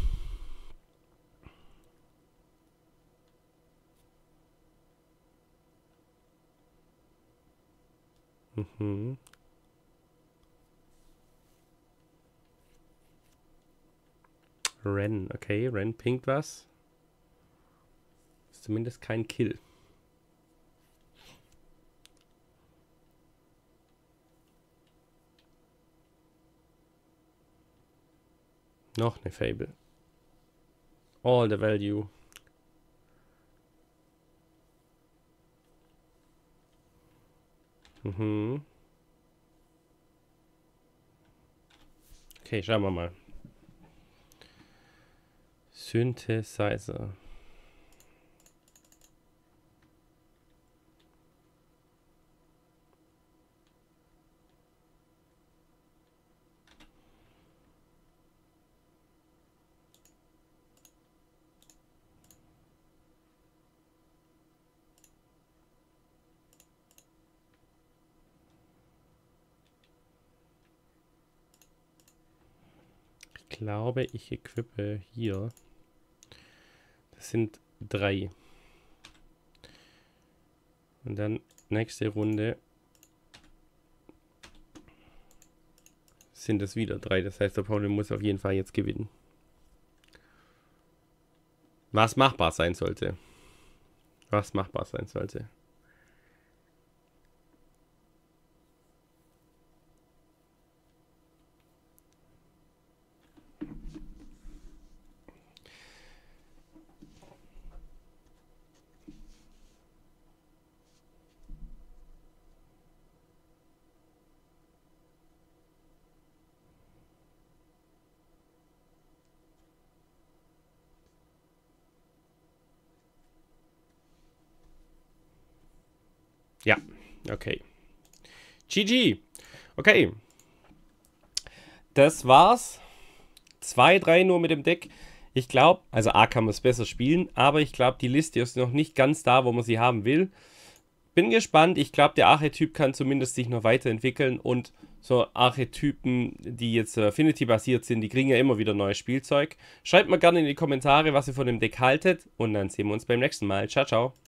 Speaker 1: Mhm. Ren, okay, Ren pinkt was. Ist zumindest kein Kill. Noch eine Fable. All the value. Mhm. Okay, schauen wir mal. Synthesizer. glaube, ich equippe hier. Das sind 3. Und dann nächste Runde sind es wieder 3. Das heißt, der Pauli muss auf jeden Fall jetzt gewinnen. Was machbar sein sollte. Was machbar sein sollte. Ja, okay. GG. Okay. Das war's. 2-3 nur mit dem Deck. Ich glaube, also A kann man es besser spielen, aber ich glaube, die Liste ist noch nicht ganz da, wo man sie haben will. Bin gespannt. Ich glaube, der Archetyp kann zumindest sich noch weiterentwickeln und so Archetypen, die jetzt Affinity-basiert sind, die kriegen ja immer wieder neues Spielzeug. Schreibt mal gerne in die Kommentare, was ihr von dem Deck haltet und dann sehen wir uns beim nächsten Mal. Ciao, ciao.